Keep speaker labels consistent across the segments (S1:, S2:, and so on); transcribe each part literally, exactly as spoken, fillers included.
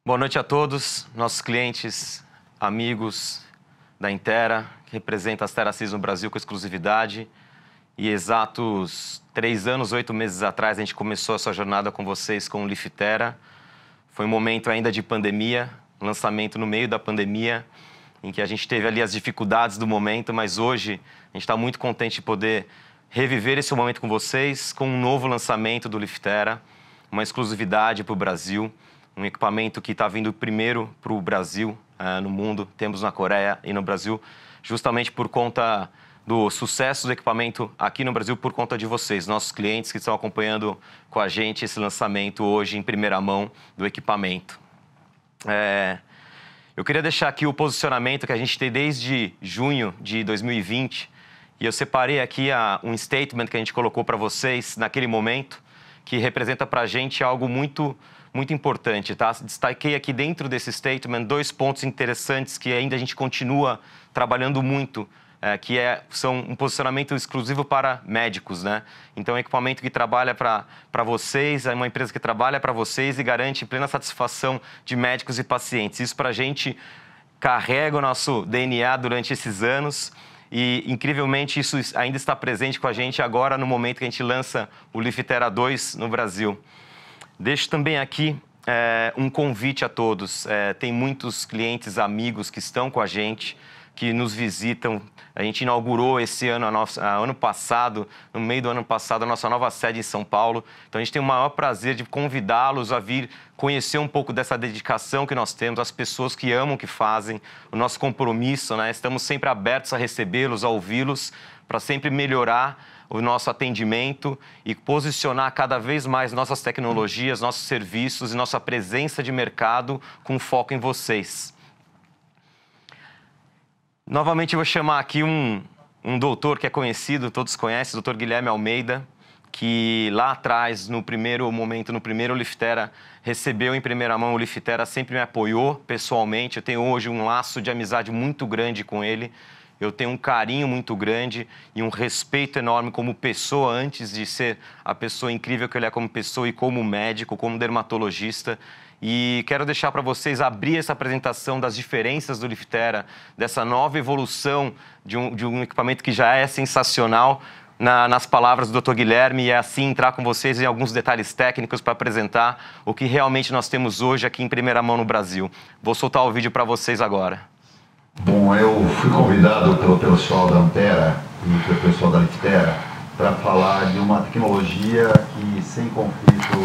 S1: Boa noite a todos, nossos clientes, amigos da Intera, que representa as Teracis no Brasil com exclusividade. E exatos três anos, oito meses atrás, a gente começou essa jornada com vocês com o Liftera. Foi um momento ainda de pandemia, lançamento no meio da pandemia, em que a gente teve ali as dificuldades do momento, mas hoje a gente está muito contente de poder reviver esse momento com vocês, com um novo lançamento do Liftera, uma exclusividade para o Brasil. Um equipamento que está vindo primeiro para o Brasil, uh, no mundo. Temos na Coreia e no Brasil, justamente por conta do sucesso do equipamento aqui no Brasil, por conta de vocês, nossos clientes que estão acompanhando com a gente esse lançamento hoje em primeira mão do equipamento. É, eu queria deixar aqui o posicionamento que a gente tem desde junho de dois mil e vinte, e eu separei aqui a, um statement que a gente colocou para vocês naquele momento, que representa para a gente algo muito... muito importante, tá? Destaquei aqui dentro desse statement dois pontos interessantes que ainda a gente continua trabalhando muito, é, que é, são um posicionamento exclusivo para médicos, né? Então, é um equipamento que trabalha para para vocês, é uma empresa que trabalha para vocês e garante plena satisfação de médicos e pacientes. Isso para a gente carrega o nosso D N A durante esses anos e, incrivelmente, isso ainda está presente com a gente agora no momento que a gente lança o Liftera dois no Brasil. Deixo também aqui é, um convite a todos. É, tem muitos clientes, amigos que estão com a gente, que nos visitam. A gente inaugurou esse ano, a nossa, a ano passado, no meio do ano passado, a nossa nova sede em São Paulo. Então, a gente tem o maior prazer de convidá-los a vir conhecer um pouco dessa dedicação que nós temos, as pessoas que amam o que fazem, o nosso compromisso, né? Estamos sempre abertos a recebê-los, a ouvi-los, para sempre melhorar o nosso atendimento e posicionar cada vez mais nossas tecnologias, nossos serviços e nossa presença de mercado com foco em vocês. Novamente, eu vou chamar aqui um, um doutor que é conhecido, todos conhecem, o doutor Guilherme Almeida, que lá atrás, no primeiro momento, no primeiro Liftera, recebeu em primeira mão o Liftera, sempre me apoiou pessoalmente. Eu tenho hoje um laço de amizade muito grande com ele. Eu tenho um carinho muito grande e um respeito enorme como pessoa, antes de ser a pessoa incrível que ele é como pessoa e como médico, como dermatologista. E quero deixar para vocês abrir essa apresentação das diferenças do Liftera, dessa nova evolução de um, de um equipamento que já é sensacional, na, nas palavras do doutor Guilherme, e assim entrar com vocês em alguns detalhes técnicos para apresentar o que realmente nós temos hoje aqui em primeira mão no Brasil. Vou soltar o vídeo para vocês agora.
S2: Bom, eu fui convidado pelo pessoal da Intera e pelo pessoal da Liftera para falar de uma tecnologia que, sem conflito,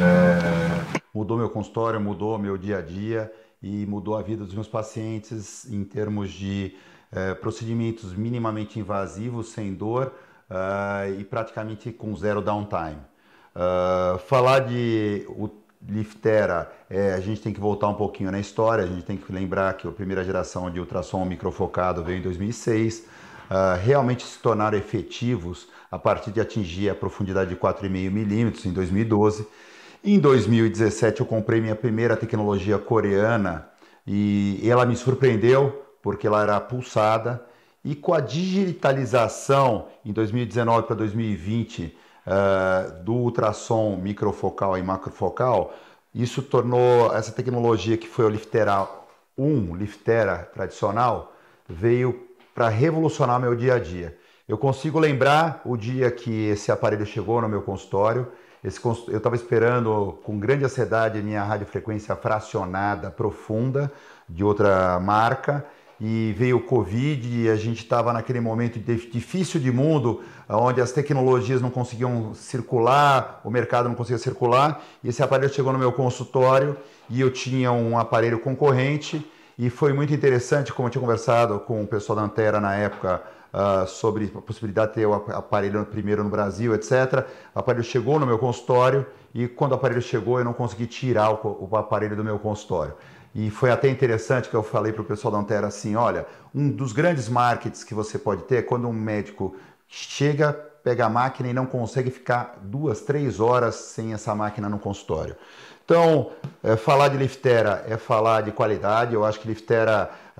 S2: é, mudou meu consultório, mudou meu dia a dia e mudou a vida dos meus pacientes em termos de é, procedimentos minimamente invasivos, sem dor uh, e praticamente com zero downtime. Uh, falar de o Liftera, é, a gente tem que voltar um pouquinho na história, a gente tem que lembrar que a primeira geração de ultrassom microfocado veio em dois mil e seis, uh, realmente se tornaram efetivos a partir de atingir a profundidade de quatro vírgula cinco milímetros em dois mil e doze. Em dois mil e dezessete eu comprei minha primeira tecnologia coreana e ela me surpreendeu porque ela era pulsada, e com a digitalização em dois mil e dezenove para dois mil e vinte Uh, do ultrassom microfocal e macrofocal, isso tornou essa tecnologia que foi o Liftera um, Liftera tradicional, veio para revolucionar meu dia a dia. Eu consigo lembrar o dia que esse aparelho chegou no meu consultório. Esse, eu estava esperando com grande ansiedade a minha radiofrequência fracionada profunda de outra marca, e veio o Covid e a gente estava naquele momento difícil de mundo, onde as tecnologias não conseguiam circular, o mercado não conseguia circular, e esse aparelho chegou no meu consultório e eu tinha um aparelho concorrente, e foi muito interessante, como eu tinha conversado com o pessoal da Intera na época, uh, sobre a possibilidade de ter o aparelho primeiro no Brasil, etcétera. O aparelho chegou no meu consultório e quando o aparelho chegou eu não consegui tirar o, o aparelho do meu consultório. E foi até interessante que eu falei para o pessoal da Intera assim, olha, um dos grandes markets que você pode ter é quando um médico chega, pega a máquina e não consegue ficar duas, três horas sem essa máquina no consultório. Então, é, falar de Liftera é falar de qualidade. Eu acho que Liftera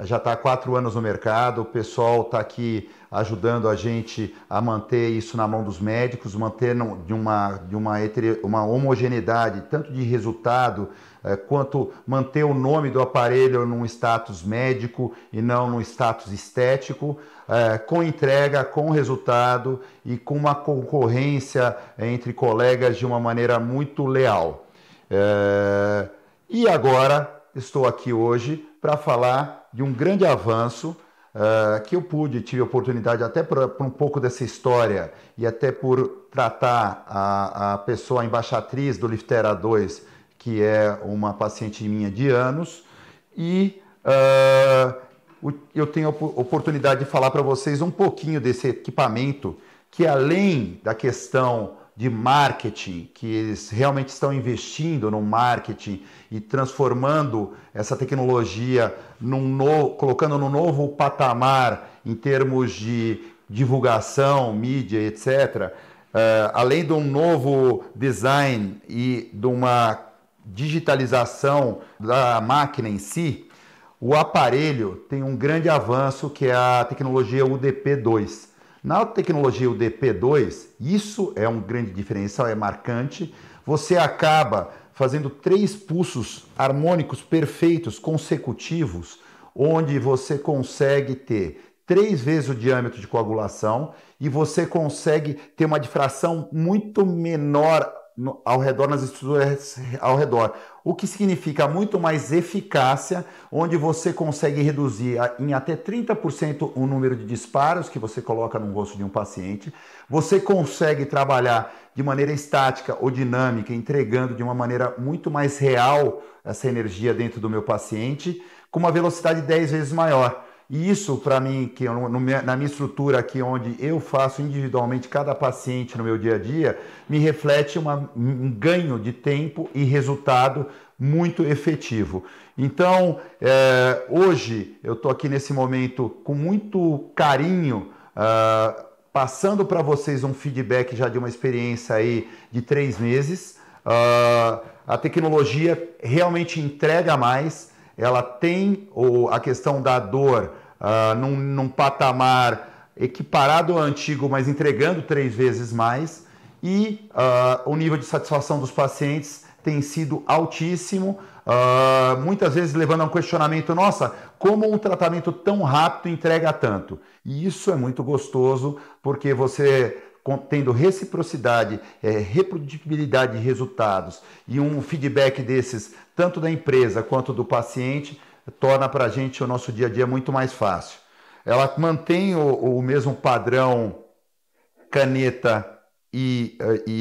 S2: já está há quatro anos no mercado, o pessoal está aqui ajudando a gente a manter isso na mão dos médicos, manter de uma, de uma, uma homogeneidade, tanto de resultado, eh, quanto manter o nome do aparelho num status médico e não num status estético, eh, com entrega, com resultado e com uma concorrência entre colegas de uma maneira muito leal. Eh, e agora estou aqui hoje para falar de um grande avanço uh, que eu pude, tive a oportunidade até por, por um pouco dessa história e até por tratar a, a pessoa, a embaixatriz do Liftera dois, que é uma paciente minha de anos, e uh, eu tenho a oportunidade de falar para vocês um pouquinho desse equipamento que, além da questão de marketing, que eles realmente estão investindo no marketing e transformando essa tecnologia, num no, colocando num novo patamar em termos de divulgação, mídia, etcétera. Uh, além de um novo design e de uma digitalização da máquina em si, o aparelho tem um grande avanço que é a tecnologia U D P dois. Na tecnologia U D P dois, isso é um grande diferencial, é marcante. Você acaba fazendo três pulsos harmônicos perfeitos, consecutivos, onde você consegue ter três vezes o diâmetro de coagulação e você consegue ter uma difração muito menor no, ao redor, nas estruturas ao redor, o que significa muito mais eficácia, onde você consegue reduzir em até trinta por cento o número de disparos que você coloca no rosto de um paciente, você consegue trabalhar de maneira estática ou dinâmica, entregando de uma maneira muito mais real essa energia dentro do meu paciente, com uma velocidade dez vezes maior. E isso, para mim, que eu, no, na minha estrutura aqui, onde eu faço individualmente cada paciente no meu dia a dia, me reflete uma, um ganho de tempo e resultado muito efetivo. Então, é, hoje, eu estou aqui nesse momento com muito carinho, uh, passando para vocês um feedback já de uma experiência aí de três meses. Uh, a tecnologia realmente entrega mais, ela tem o, a questão da dor Uh, num, num patamar equiparado ao antigo, mas entregando três vezes mais, e uh, o nível de satisfação dos pacientes tem sido altíssimo, uh, muitas vezes levando a um questionamento: nossa, como um tratamento tão rápido entrega tanto? E isso é muito gostoso, porque você, tendo reciprocidade, é, reprodutibilidade de resultados e um feedback desses, tanto da empresa quanto do paciente, torna para a gente o nosso dia a dia muito mais fácil. Ela mantém o, o mesmo padrão caneta e,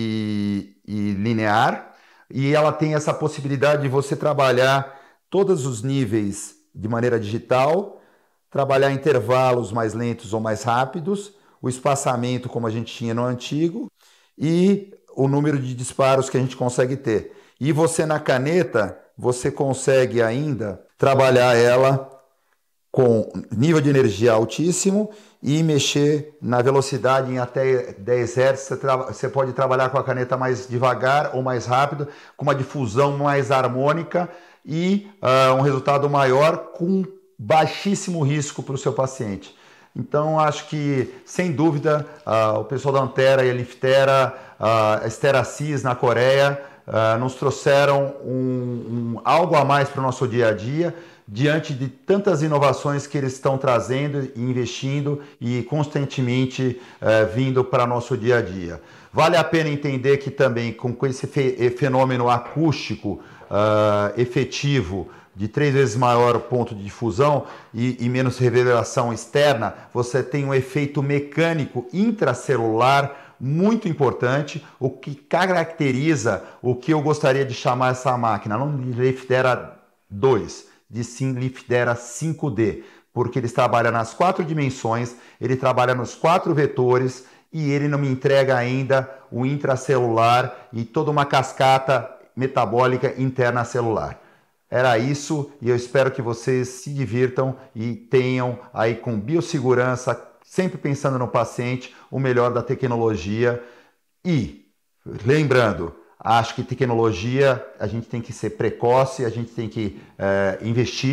S2: e, e linear, e ela tem essa possibilidade de você trabalhar todos os níveis de maneira digital, trabalhar intervalos mais lentos ou mais rápidos, o espaçamento como a gente tinha no antigo e o número de disparos que a gente consegue ter. E você na caneta, você consegue ainda trabalhar ela com nível de energia altíssimo e mexer na velocidade em até dez hertz. Você, você pode trabalhar com a caneta mais devagar ou mais rápido, com uma difusão mais harmônica e uh, um resultado maior com baixíssimo risco para o seu paciente. Então, acho que, sem dúvida, uh, o pessoal da Antera e a Liftera, uh, a Steracis na Coreia, Uh, nos trouxeram um, um, algo a mais para o nosso dia a dia, diante de tantas inovações que eles estão trazendo e investindo e constantemente uh, vindo para o nosso dia a dia. Vale a pena entender que também, com, com esse fe fenômeno acústico uh, efetivo, de três vezes maior o ponto de difusão e, e menos reverberação externa, você tem um efeito mecânico intracelular muito importante, o que caracteriza o que eu gostaria de chamar essa máquina, não de Liftera dois, de sim Liftera cinco D, porque ele trabalha nas quatro dimensões, ele trabalha nos quatro vetores e ele não me entrega ainda o intracelular e toda uma cascata metabólica interna celular. Era isso e eu espero que vocês se divirtam e tenham aí com biossegurança, sempre pensando no paciente, o melhor da tecnologia. E, lembrando, acho que tecnologia, a gente tem que ser precoce, a gente tem que é, investir.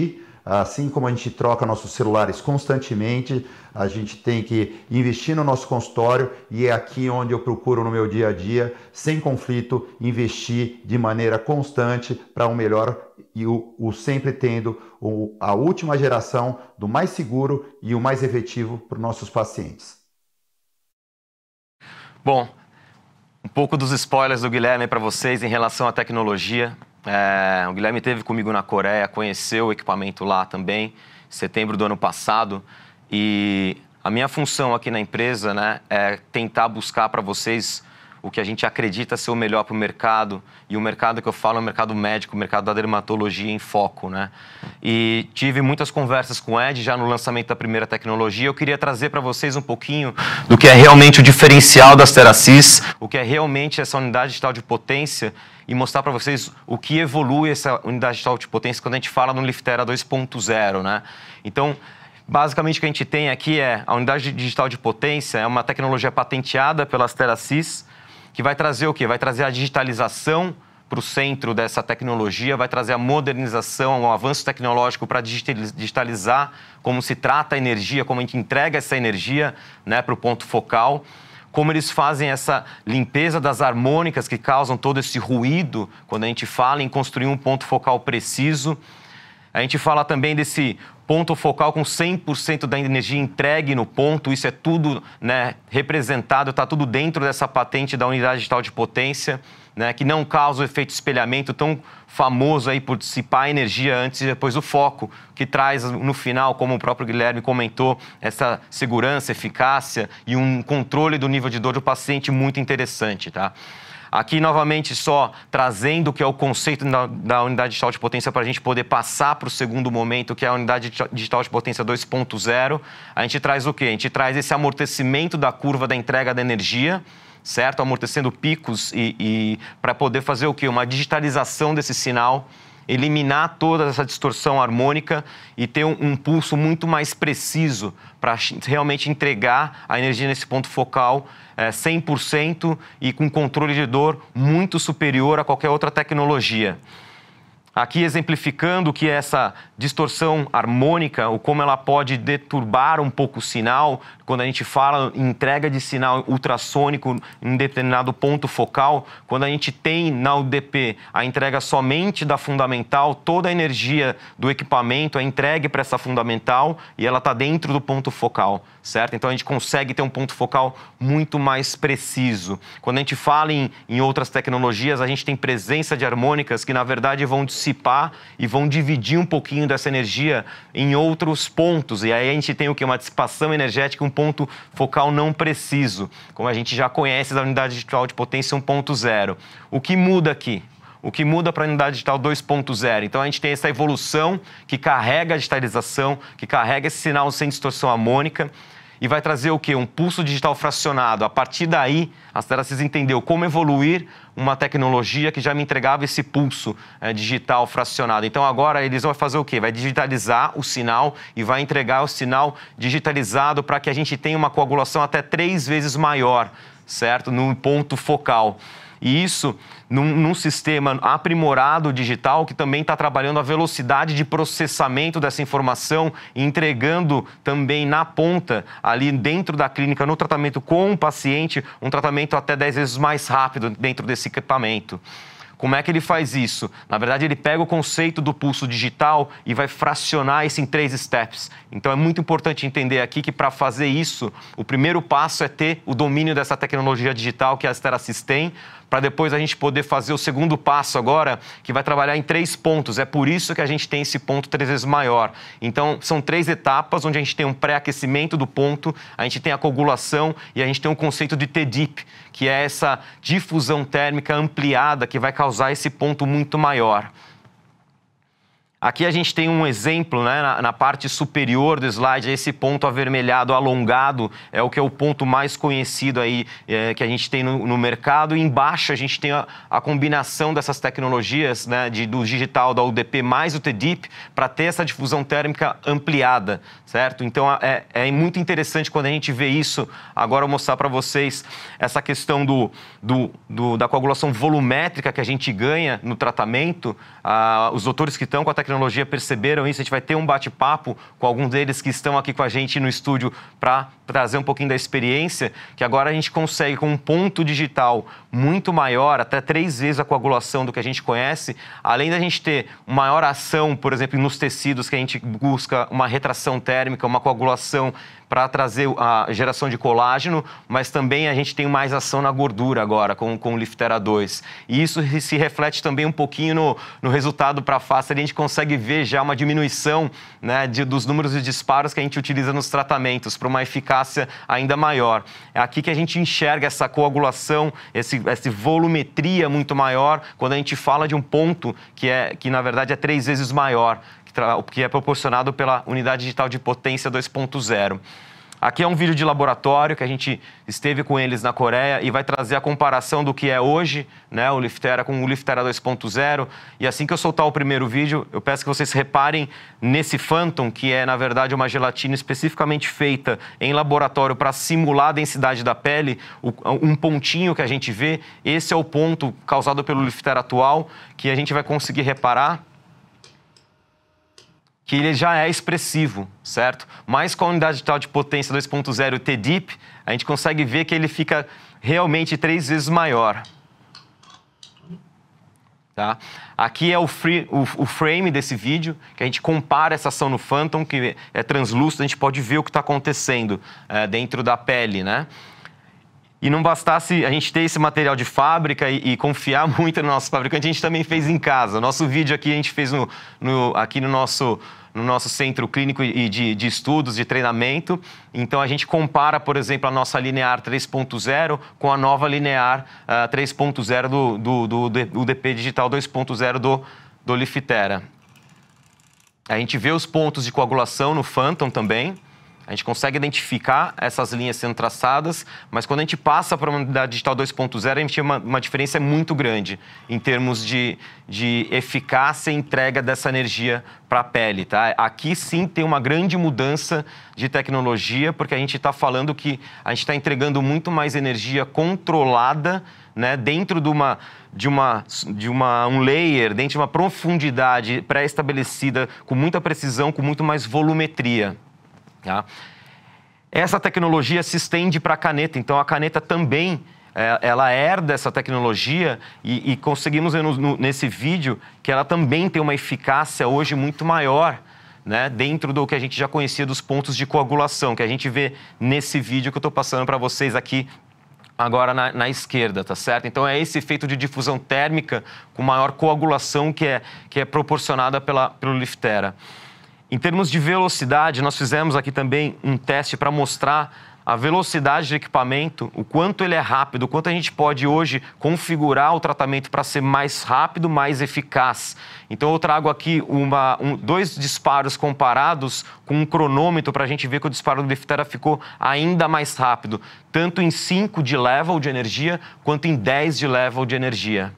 S2: Assim como a gente troca nossos celulares constantemente, a gente tem que investir no nosso consultório e é aqui onde eu procuro no meu dia a dia, sem conflito, investir de maneira constante para um melhor e o, o sempre tendo o, a última geração do mais seguro e o mais efetivo para os nossos pacientes.
S1: Bom, um pouco dos spoilers do Guilherme para vocês em relação à tecnologia. É, o Guilherme esteve comigo na Coreia, conheceu o equipamento lá também, em setembro do ano passado. E a minha função aqui na empresa, né, é tentar buscar para vocês o que a gente acredita ser o melhor para o mercado. E o mercado que eu falo é o mercado médico, o mercado da dermatologia em foco, né? E tive muitas conversas com o Ed já no lançamento da primeira tecnologia. Eu queria trazer para vocês um pouquinho do que é realmente o diferencial das TheraSys, o que é realmente essa unidade digital de potência e mostrar para vocês o que evolui essa unidade digital de potência quando a gente fala no Liftera dois ponto zero, né? Então, basicamente o que a gente tem aqui é a unidade digital de potência, é uma tecnologia patenteada pelas TheraSys, que vai trazer o quê? Vai trazer a digitalização para o centro dessa tecnologia, vai trazer a modernização, o avanço tecnológico para digitalizar como se trata a energia, como a gente entrega essa energia, né, para o ponto focal, como eles fazem essa limpeza das harmônicas que causam todo esse ruído quando a gente fala em construir um ponto focal preciso. A gente fala também desse ponto focal com cem por cento da energia entregue no ponto, isso é tudo, né, representado, está tudo dentro dessa patente da unidade digital de potência, né, que não causa o efeito espelhamento tão famoso aí por dissipar a energia antes e depois do foco, que traz no final, como o próprio Guilherme comentou, essa segurança, eficácia e um controle do nível de dor do paciente muito interessante, tá? Aqui, novamente, só trazendo o que é o conceito da, da unidade digital de potência para a gente poder passar para o segundo momento, que é a unidade digital de potência dois ponto zero. A gente traz o quê? A gente traz esse amortecimento da curva da entrega da energia, certo? Amortecendo picos e, e para poder fazer o quê? Uma digitalização desse sinal, eliminar toda essa distorção harmônica e ter um, um pulso muito mais preciso para realmente entregar a energia nesse ponto focal é, cem por cento e com controle de dor muito superior a qualquer outra tecnologia. Aqui exemplificando o que é essa distorção harmônica, o como ela pode deturbar um pouco o sinal, quando a gente fala em entrega de sinal ultrassônico em determinado ponto focal, quando a gente tem na U D P a entrega somente da fundamental, toda a energia do equipamento é entregue para essa fundamental e ela está dentro do ponto focal, certo? Então a gente consegue ter um ponto focal muito mais preciso. Quando a gente fala em, em outras tecnologias, a gente tem presença de harmônicas que na verdade vão dissipar e vão dividir um pouquinho dessa energia em outros pontos. E aí a gente tem o que? Uma dissipação energética, um ponto focal não preciso, como a gente já conhece da unidade digital de potência um ponto zero. O que muda aqui? O que muda para a unidade digital dois ponto zero? Então a gente tem essa evolução que carrega a digitalização, que carrega esse sinal sem distorção harmônica, e vai trazer o quê? Um pulso digital fracionado. A partir daí, a TheraSys entendeu como evoluir uma tecnologia que já me entregava esse pulso é, digital fracionado. Então agora eles vão fazer o quê? Vai digitalizar o sinal e vai entregar o sinal digitalizado para que a gente tenha uma coagulação até três vezes maior, certo? No ponto focal. E isso num, num sistema aprimorado digital que também está trabalhando a velocidade de processamento dessa informação e entregando também na ponta, ali dentro da clínica, no tratamento com o paciente, um tratamento até dez vezes mais rápido dentro desse equipamento. Como é que ele faz isso? Na verdade, ele pega o conceito do pulso digital e vai fracionar isso em três steps. Então, é muito importante entender aqui que para fazer isso, o primeiro passo é ter o domínio dessa tecnologia digital que a TheraSys tem, para depois a gente poder fazer o segundo passo agora, que vai trabalhar em três pontos. É por isso que a gente tem esse ponto três vezes maior. Então, são três etapas onde a gente tem um pré-aquecimento do ponto, a gente tem a coagulação e a gente tem um conceito de T D I P, que é essa difusão térmica ampliada que vai causar esse ponto muito maior. Aqui a gente tem um exemplo, né, na, na parte superior do slide, esse ponto avermelhado alongado é o que é o ponto mais conhecido aí, é, que a gente tem no, no mercado. E embaixo a gente tem a, a combinação dessas tecnologias, né, de, do digital, da U D P mais o T D I P, para ter essa difusão térmica ampliada, certo? Então é, é muito interessante quando a gente vê isso. Agora eu vou mostrar para vocês essa questão do, do, do, da coagulação volumétrica que a gente ganha no tratamento. Ah, os doutores que estão com a tecnologia tecnologia perceberam isso. A gente vai ter um bate-papo com alguns deles que estão aqui com a gente no estúdio para trazer um pouquinho da experiência, que agora a gente consegue, com um ponto digital muito maior, até três vezes a coagulação do que a gente conhece, além da gente ter maior ação, por exemplo, nos tecidos, que a gente busca uma retração térmica, uma coagulação para trazer a geração de colágeno, mas também a gente tem mais ação na gordura agora com, com o Liftera dois. E isso se reflete também um pouquinho no, no resultado para a face. A gente consegue ver já uma diminuição, né, de, dos números de disparos que a gente utiliza nos tratamentos, para uma eficácia ainda maior. É aqui que a gente enxerga essa coagulação, esse, essa volumetria muito maior, quando a gente fala de um ponto que, é, que na verdade, é três vezes maior, que é proporcionado pela unidade digital de potência dois ponto zero. Aqui é um vídeo de laboratório que a gente esteve com eles na Coreia e vai trazer a comparação do que é hoje, né, o Liftera com o Liftera dois ponto zero. E assim que eu soltar o primeiro vídeo, eu peço que vocês reparem nesse Phantom, que é, na verdade, uma gelatina especificamente feita em laboratório para simular a densidade da pele. Um pontinho que a gente vê, esse é o ponto causado pelo Liftera atual, que a gente vai conseguir reparar que ele já é expressivo, certo? Mas com a unidade digital de potência dois ponto zero T D I P, a gente consegue ver que ele fica realmente três vezes maior. Tá? Aqui é o, free, o, o frame desse vídeo, que a gente compara essa ação no Phantom, que é translúcido, a gente pode ver o que está acontecendo é, dentro da pele, né? E não bastasse a gente ter esse material de fábrica e, e confiar muito no nosso fabricante, a gente também fez em casa. Nosso vídeo aqui a gente fez no, no, aqui no nosso, no nosso centro clínico e de, de estudos, de treinamento. Então a gente compara, por exemplo, a nossa linear três ponto zero com a nova linear uh, três ponto zero do, do, do, do U D P Digital dois ponto zero do, do Liftera. A gente vê os pontos de coagulação no Phantom também. A gente consegue identificar essas linhas sendo traçadas, mas quando a gente passa para uma unidade digital dois ponto zero, a gente tem uma, uma diferença muito grande em termos de, de eficácia e entrega dessa energia para a pele. Tá? Aqui sim tem uma grande mudança de tecnologia, porque a gente está falando que a gente está entregando muito mais energia controlada, né, dentro de uma, de uma, de uma, um layer, dentro de uma profundidade pré-estabelecida, com muita precisão, com muito mais volumetria. Tá? Essa tecnologia se estende para a caneta, então a caneta também, é, ela herda essa tecnologia e, e conseguimos ver no, no, nesse vídeo que ela também tem uma eficácia hoje muito maior, né, dentro do que a gente já conhecia dos pontos de coagulação, que a gente vê nesse vídeo que eu estou passando para vocês aqui agora na, na esquerda, tá certo? Então é esse efeito de difusão térmica com maior coagulação que é, que é proporcionada pela, pelo Liftera. Em termos de velocidade, nós fizemos aqui também um teste para mostrar a velocidade de equipamento, o quanto ele é rápido, o quanto a gente pode hoje configurar o tratamento para ser mais rápido, mais eficaz. Então eu trago aqui uma, um, dois disparos comparados com um cronômetro para a gente ver que o disparo do Liftera ficou ainda mais rápido, tanto em cinco de level de energia, quanto em dez de level de energia.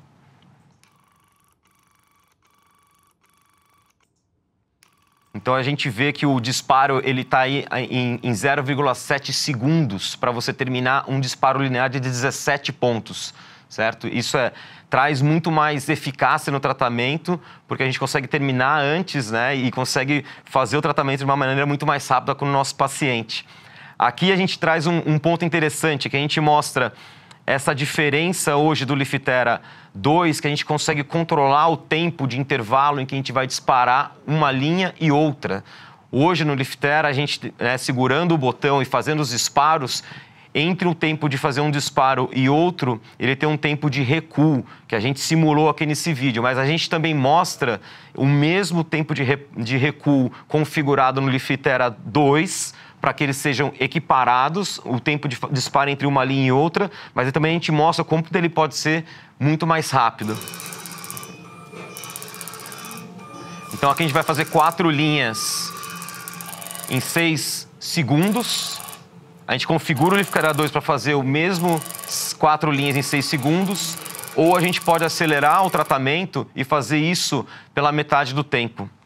S1: Então a gente vê que o disparo ele está aí em, em zero vírgula sete segundos para você terminar um disparo linear de dezessete pontos, certo? Isso é, traz muito mais eficácia no tratamento, porque a gente consegue terminar antes, né, e consegue fazer o tratamento de uma maneira muito mais rápida com o nosso paciente. Aqui a gente traz um, um ponto interessante, que a gente mostra essa diferença hoje do Liftera dois, que a gente consegue controlar o tempo de intervalo em que a gente vai disparar uma linha e outra. Hoje no Liftera, a gente, né, segurando o botão e fazendo os disparos, entre o tempo de fazer um disparo e outro, ele tem um tempo de recuo, que a gente simulou aqui nesse vídeo, mas a gente também mostra o mesmo tempo de, re, de recuo configurado no Liftera dois, para que eles sejam equiparados, o tempo de disparo entre uma linha e outra, mas também a gente mostra como ele pode ser muito mais rápido. Então aqui a gente vai fazer quatro linhas em seis segundos. A gente configura o Liftera dois para fazer o mesmo quatro linhas em seis segundos, ou a gente pode acelerar o tratamento e fazer isso pela metade do tempo.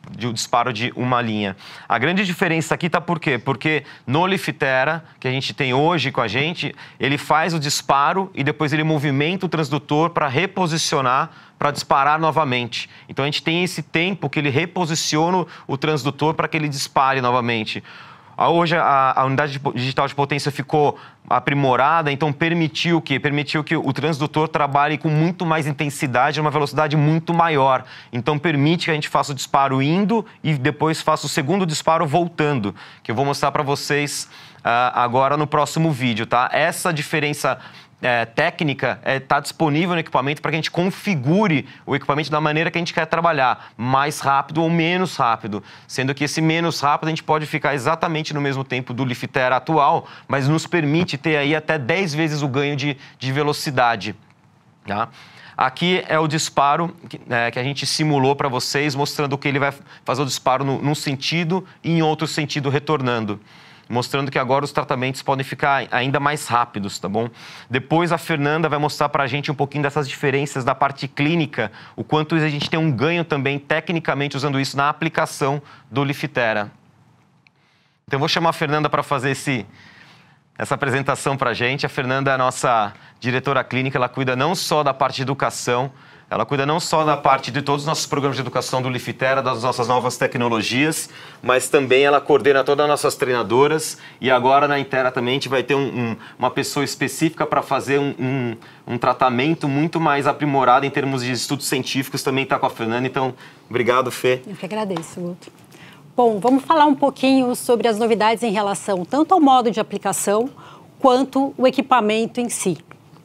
S1: de um disparo de uma linha. A grande diferença aqui está por quê? Porque no Liftera, que a gente tem hoje com a gente, ele faz o disparo e depois ele movimenta o transdutor para reposicionar, para disparar novamente. Então a gente tem esse tempo que ele reposiciona o transdutor para que ele dispare novamente. Hoje a, a unidade digital de potência ficou aprimorada, então permitiu que, permitiu que o transdutor trabalhe com muito mais intensidade, uma velocidade muito maior. Então permite que a gente faça o disparo indo e depois faça o segundo disparo voltando, que eu vou mostrar para vocês uh, agora no próximo vídeo, tá? Essa diferença É, técnica está é, disponível no equipamento para que a gente configure o equipamento da maneira que a gente quer trabalhar, mais rápido ou menos rápido, sendo que esse menos rápido a gente pode ficar exatamente no mesmo tempo do Liftera atual, mas nos permite ter aí até dez vezes o ganho de, de velocidade. Tá? Aqui é o disparo que, é, que a gente simulou para vocês, mostrando que ele vai fazer o disparo no, num sentido e em outro sentido retornando. Mostrando que agora os tratamentos podem ficar ainda mais rápidos, tá bom? Depois a Fernanda vai mostrar para a gente um pouquinho dessas diferenças da parte clínica, o quanto a gente tem um ganho também, tecnicamente, usando isso na aplicação do Liftera. Então eu vou chamar a Fernanda para fazer esse, essa apresentação para a gente. A Fernanda é a nossa diretora clínica, ela cuida não só da parte de educação, ela cuida não só da parte de todos os nossos programas de educação do Liftera, das nossas novas tecnologias, mas também ela coordena todas as nossas treinadoras e agora na Intera também a gente vai ter um, um, uma pessoa específica para fazer um, um, um tratamento muito mais aprimorado em termos de estudos científicos, também está com a Fernanda, então obrigado, Fê.
S3: Eu que agradeço, Guto. Bom, vamos falar um pouquinho sobre as novidades em relação tanto ao modo de aplicação quanto o equipamento em si.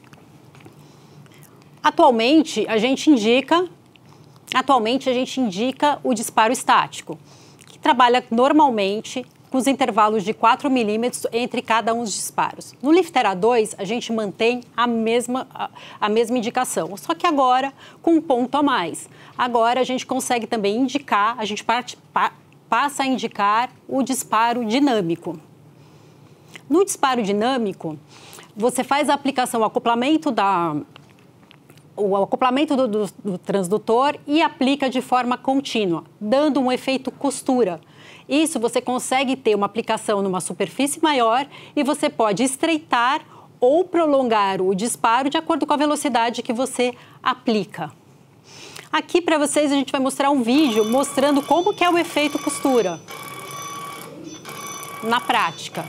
S3: Atualmente, a gente indica, atualmente, a gente indica o disparo estático, que trabalha normalmente com os intervalos de quatro milímetros entre cada um dos disparos. No Liftera dois, a gente mantém a mesma, a, a mesma indicação, só que agora com um ponto a mais. Agora a gente consegue também indicar, a gente parte, pa, passa a indicar o disparo dinâmico. No disparo dinâmico, você faz a aplicação, o acoplamento da... o acoplamento do, do, do transdutor e aplica de forma contínua, dando um efeito costura. Isso você consegue ter uma aplicação numa superfície maior e você pode estreitar ou prolongar o disparo de acordo com a velocidade que você aplica. Aqui para vocês a gente vai mostrar um vídeo mostrando como que é o efeito costura na prática.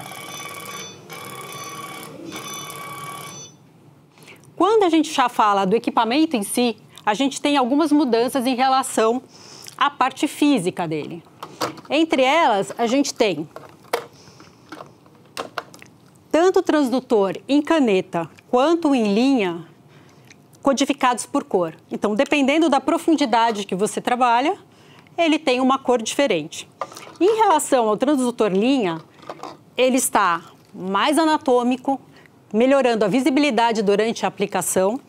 S3: Quando a gente já fala do equipamento em si, a gente tem algumas mudanças em relação à parte física dele. Entre elas, a gente tem tanto o transdutor em caneta quanto em linha codificados por cor. Então, dependendo da profundidade que você trabalha, ele tem uma cor diferente. Em relação ao transdutor linha, ele está mais anatômico, melhorando a visibilidade durante a aplicação.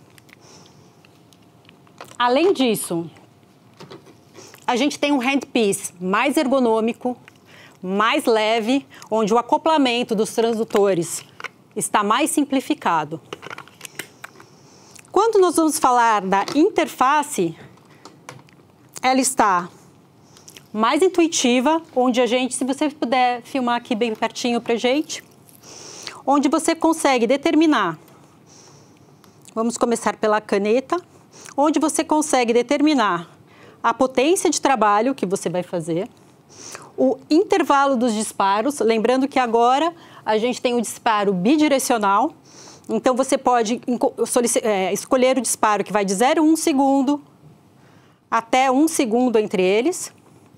S3: Além disso, a gente tem um handpiece mais ergonômico, mais leve, onde o acoplamento dos transdutores está mais simplificado. Quando nós vamos falar da interface, ela está mais intuitiva, onde a gente, se você puder filmar aqui bem pertinho pra gente, onde você consegue determinar, vamos começar pela caneta, onde você consegue determinar a potência de trabalho que você vai fazer, o intervalo dos disparos, lembrando que agora a gente tem o disparo bidirecional, então você pode é, escolher o disparo que vai de zero vírgula um segundo até um segundo entre eles,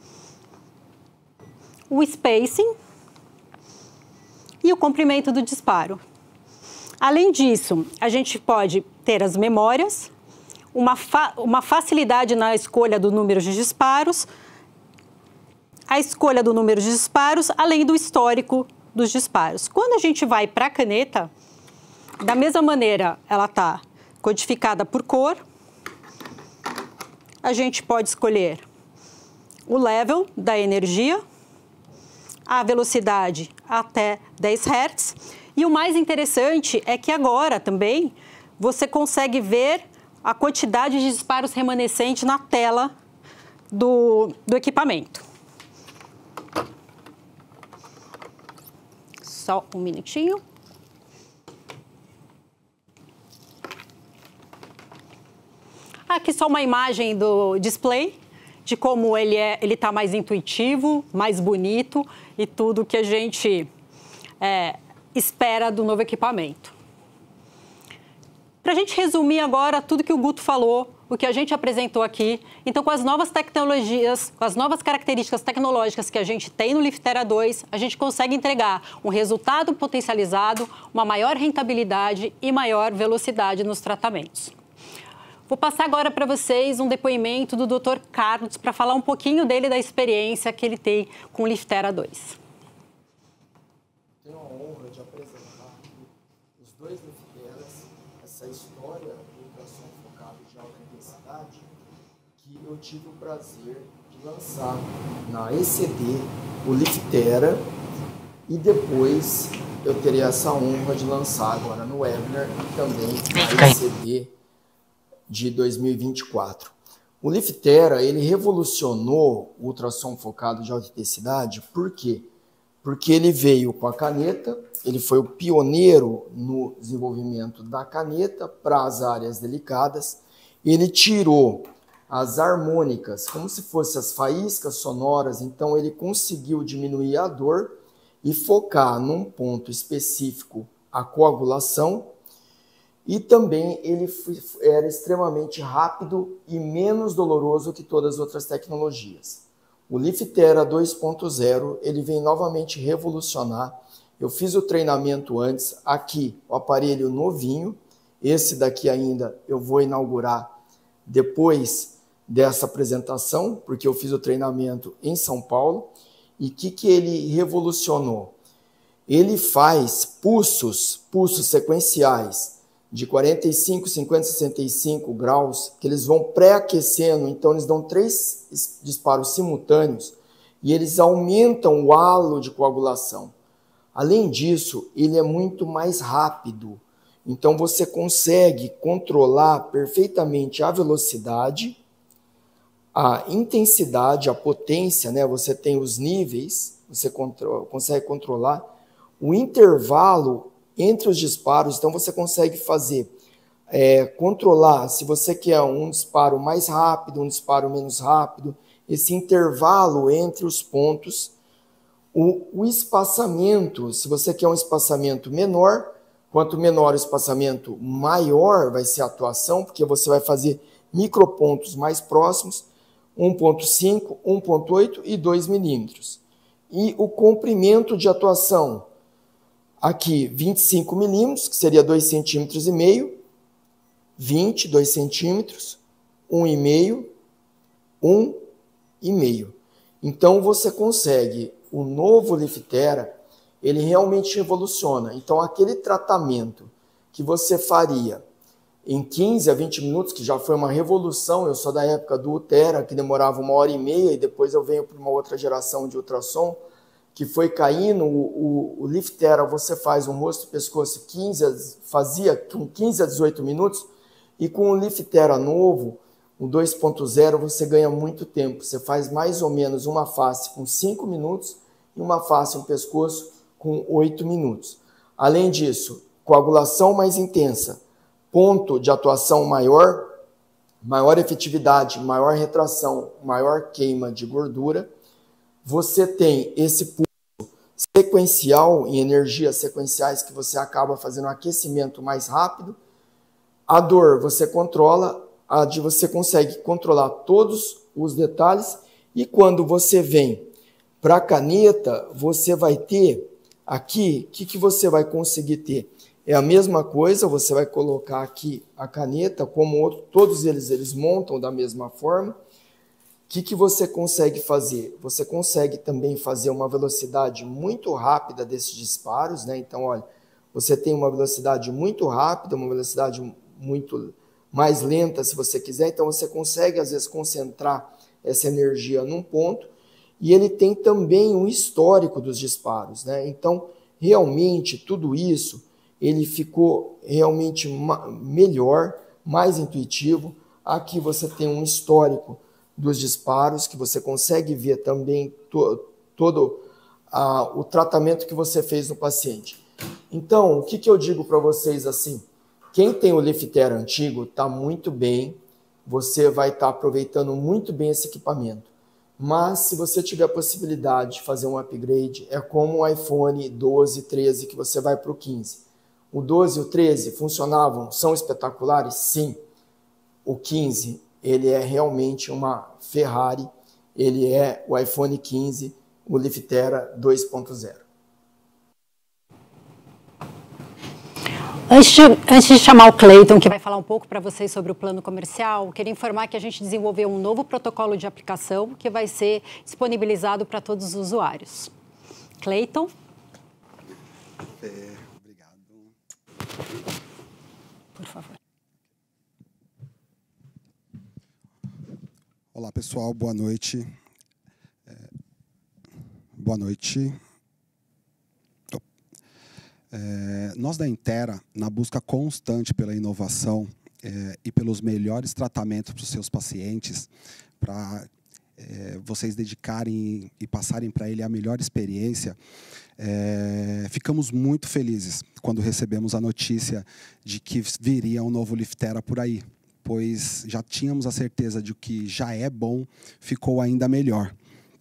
S3: o spacing, e o comprimento do disparo. Além disso, a gente pode ter as memórias, uma, fa uma facilidade na escolha do número de disparos, a escolha do número de disparos, além do histórico dos disparos. Quando a gente vai para a caneta, da mesma maneira, ela está codificada por cor, a gente pode escolher o level da energia, a velocidade até dez hertz. E o mais interessante é que agora também você consegue ver a quantidade de disparos remanescentes na tela do, do equipamento. Só um minutinho. Aqui só uma imagem do display, de como ele é, ele está mais intuitivo, mais bonito e tudo que a gente é, espera do novo equipamento. Para a gente resumir agora tudo que o Guto falou, o que a gente apresentou aqui, então com as novas tecnologias, com as novas características tecnológicas que a gente tem no Liftera dois, a gente consegue entregar um resultado potencializado, uma maior rentabilidade e maior velocidade nos tratamentos. Vou passar agora para vocês um depoimento do doutor Carlos para falar um pouquinho dele, da experiência que ele tem com o Liftera dois.
S4: Tenho a honra de apresentar os dois Lifteras, essa história do ultrassom focado de alta intensidade, que eu tive o prazer de lançar na E C D, o Liftera, e depois eu terei essa honra de lançar agora no webinar e também na E C D de dois mil e vinte e quatro. O Liftera, ele revolucionou o ultrassom focado de alta intensidade, por quê? Porque ele veio com a caneta, ele foi o pioneiro no desenvolvimento da caneta para as áreas delicadas, ele tirou as harmônicas, como se fossem as faíscas sonoras, então ele conseguiu diminuir a dor e focar num ponto específico a coagulação. E também ele era extremamente rápido e menos doloroso que todas as outras tecnologias. O Liftera dois ponto zero, ele vem novamente revolucionar. Eu fiz o treinamento antes, aqui o aparelho novinho, esse daqui ainda eu vou inaugurar depois dessa apresentação, porque eu fiz o treinamento em São Paulo. E o que, que ele revolucionou? Ele faz pulsos, pulsos sequenciais, de quarenta e cinco, cinquenta, sessenta e cinco graus, que eles vão pré-aquecendo, então eles dão três disparos simultâneos e eles aumentam o halo de coagulação. Além disso, ele é muito mais rápido, então você consegue controlar perfeitamente a velocidade, a intensidade, a potência, né? Você tem os níveis, você controla, consegue controlar o intervalo entre os disparos, então você consegue fazer, é, controlar, se você quer um disparo mais rápido, um disparo menos rápido, esse intervalo entre os pontos, o, o espaçamento, se você quer um espaçamento menor, quanto menor o espaçamento, maior vai ser a atuação, porque você vai fazer micropontos mais próximos, um ponto cinco, um ponto oito e dois milímetros. E o comprimento de atuação, aqui, vinte e cinco milímetros, que seria dois centímetros e meio, vinte, dois centímetros, um e meio, um e meio. Então, você consegue, o novo Liftera, ele realmente revoluciona. Então, aquele tratamento que você faria em quinze a vinte minutos, que já foi uma revolução, eu sou da época do Ultera, que demorava uma hora e meia, e depois eu venho para uma outra geração de ultrassom, que foi caindo, o, o, o Liftera, você faz um rosto e pescoço, quinze, fazia com quinze a dezoito minutos, e com o Liftera novo, o dois ponto zero, você ganha muito tempo. Você faz mais ou menos uma face com cinco minutos e uma face, um pescoço, com oito minutos. Além disso, coagulação mais intensa, ponto de atuação maior, maior efetividade, maior retração, maior queima de gordura. Você tem esse pulso sequencial, em energias sequenciais, que você acaba fazendo um aquecimento mais rápido. A dor você controla, a de você consegue controlar todos os detalhes, e quando você vem para a caneta, você vai ter aqui, o que, que você vai conseguir ter? É a mesma coisa, você vai colocar aqui a caneta, como outro, todos eles, eles montam da mesma forma. O que, que você consegue fazer? Você consegue também fazer uma velocidade muito rápida desses disparos, né? Então, olha, você tem uma velocidade muito rápida, uma velocidade muito mais lenta, se você quiser. Então, você consegue, às vezes, concentrar essa energia num ponto. E ele tem também um histórico dos disparos, né? Então, realmente, tudo isso, ele ficou realmente melhor, mais intuitivo. Aqui você tem um histórico dos disparos, que você consegue ver também to, todo a, o tratamento que você fez no paciente. Então, o que, que eu digo para vocês assim? Quem tem o Liftera antigo está muito bem, você vai estar tá aproveitando muito bem esse equipamento. Mas se você tiver a possibilidade de fazer um upgrade, é como o iPhone doze, treze, que você vai para o quinze. O doze e o treze funcionavam, são espetaculares? Sim. O quinze, ele é realmente uma Ferrari, ele é o iPhone quinze, o Liftera dois ponto zero.
S3: Antes de, antes de chamar o Cleiton, que vai falar um pouco para vocês sobre o plano comercial, queria informar que a gente desenvolveu um novo protocolo de aplicação que vai ser disponibilizado para todos os usuários. Cleiton?
S5: É, obrigado.
S3: Por favor.
S5: Olá, pessoal. Boa noite. É, boa noite. É, nós da Intera, na busca constante pela inovação é, e pelos melhores tratamentos para os seus pacientes, para é, vocês dedicarem e passarem para ele a melhor experiência, é, ficamos muito felizes quando recebemos a notícia de que viria um novo Liftera por aí, pois já tínhamos a certeza de que já é bom, ficou ainda melhor.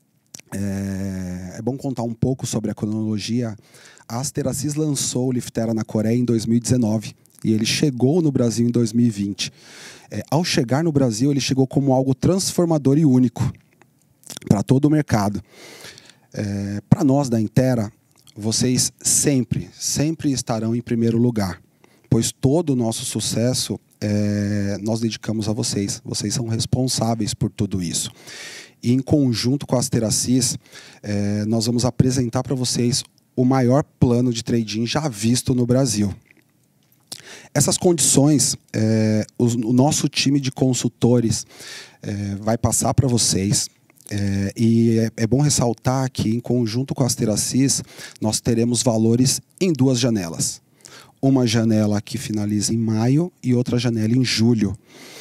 S5: É, é bom contar um pouco sobre a cronologia. A Asterasys lançou o Liftera na Coreia em dois mil e dezenove e ele chegou no Brasil em dois mil e vinte. É, ao chegar no Brasil, ele chegou como algo transformador e único para todo o mercado. É, para nós da Intera, vocês sempre, sempre estarão em primeiro lugar, pois todo o nosso sucesso é, nós dedicamos a vocês. Vocês são responsáveis por tudo isso. E em conjunto com a Asterasys, é, nós vamos apresentar para vocês o maior plano de trade-in já visto no Brasil. Essas condições, é, o, o nosso time de consultores é, vai passar para vocês. É, e é, é bom ressaltar que, em conjunto com a Asterasys, nós teremos valores em duas janelas. Uma janela que finaliza em maio e outra janela em julho.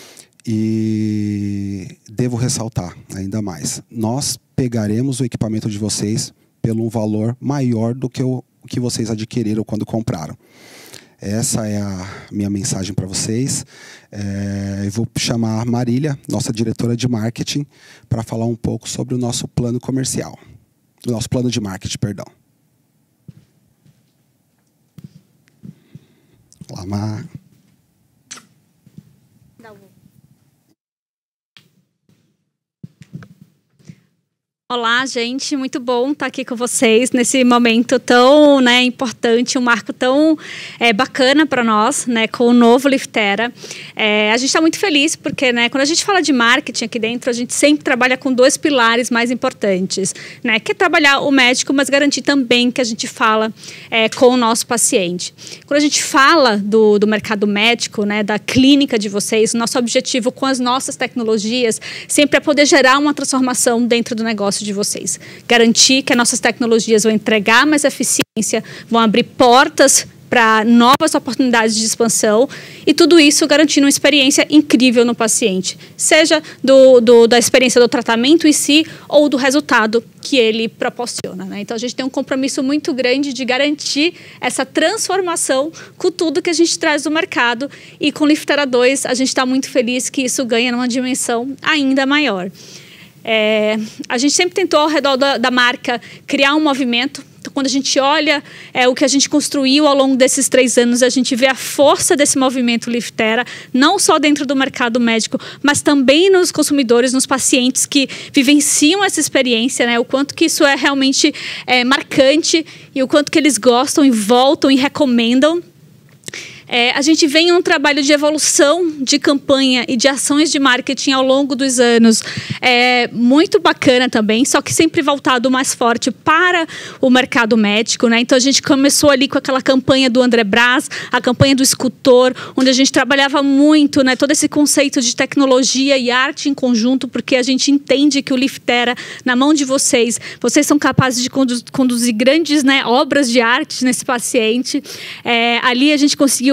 S5: E devo ressaltar ainda mais, nós pegaremos o equipamento de vocês pelo um valor maior do que o que vocês adquiriram quando compraram. Essa é a minha mensagem para vocês. É, eu vou chamar a Marília, nossa diretora de marketing, para falar um pouco sobre o nosso plano comercial. O nosso plano de marketing, perdão. Olá, Mar.
S6: Olá, gente, muito bom estar aqui com vocês nesse momento tão, né, importante, um marco tão é, bacana para nós, né, com o novo Liftera. É, a gente está muito feliz porque, né, quando a gente fala de marketing aqui dentro, a gente sempre trabalha com dois pilares mais importantes, né, que é trabalhar o médico, mas garantir também que a gente fala é, com o nosso paciente. Quando a gente fala do, do mercado médico, né, da clínica de vocês, nosso objetivo com as nossas tecnologias sempre é poder gerar uma transformação dentro do negócio de vocês. Garantir que as nossas tecnologias vão entregar mais eficiência, vão abrir portas para novas oportunidades de expansão e tudo isso garantindo uma experiência incrível no paciente, seja do, do, da experiência do tratamento em si ou do resultado que ele proporciona, né? Então, a gente tem um compromisso muito grande de garantir essa transformação com tudo que a gente traz do mercado e com o Liftera dois a gente está muito feliz que isso ganha numa dimensão ainda maior. É, a gente sempre tentou, ao redor da, da marca, criar um movimento. Então, quando a gente olha é, o que a gente construiu ao longo desses três anos, a gente vê a força desse movimento Liftera, não só dentro do mercado médico, mas também nos consumidores, nos pacientes que vivenciam essa experiência, né? O quanto que isso é realmente é, marcante e o quanto que eles gostam e voltam e recomendam. É, a gente vem em um trabalho de evolução de campanha e de ações de marketing ao longo dos anos, é, muito bacana também, só que sempre voltado mais forte para o mercado médico, né? Então, a gente começou ali com aquela campanha do André Brás, a campanha do escultor, onde a gente trabalhava muito, né, todo esse conceito de tecnologia e arte em conjunto, porque a gente entende que o Liftera, na mão de vocês, vocês são capazes de conduzir, conduzir grandes, né, obras de arte nesse paciente. É, ali a gente conseguiu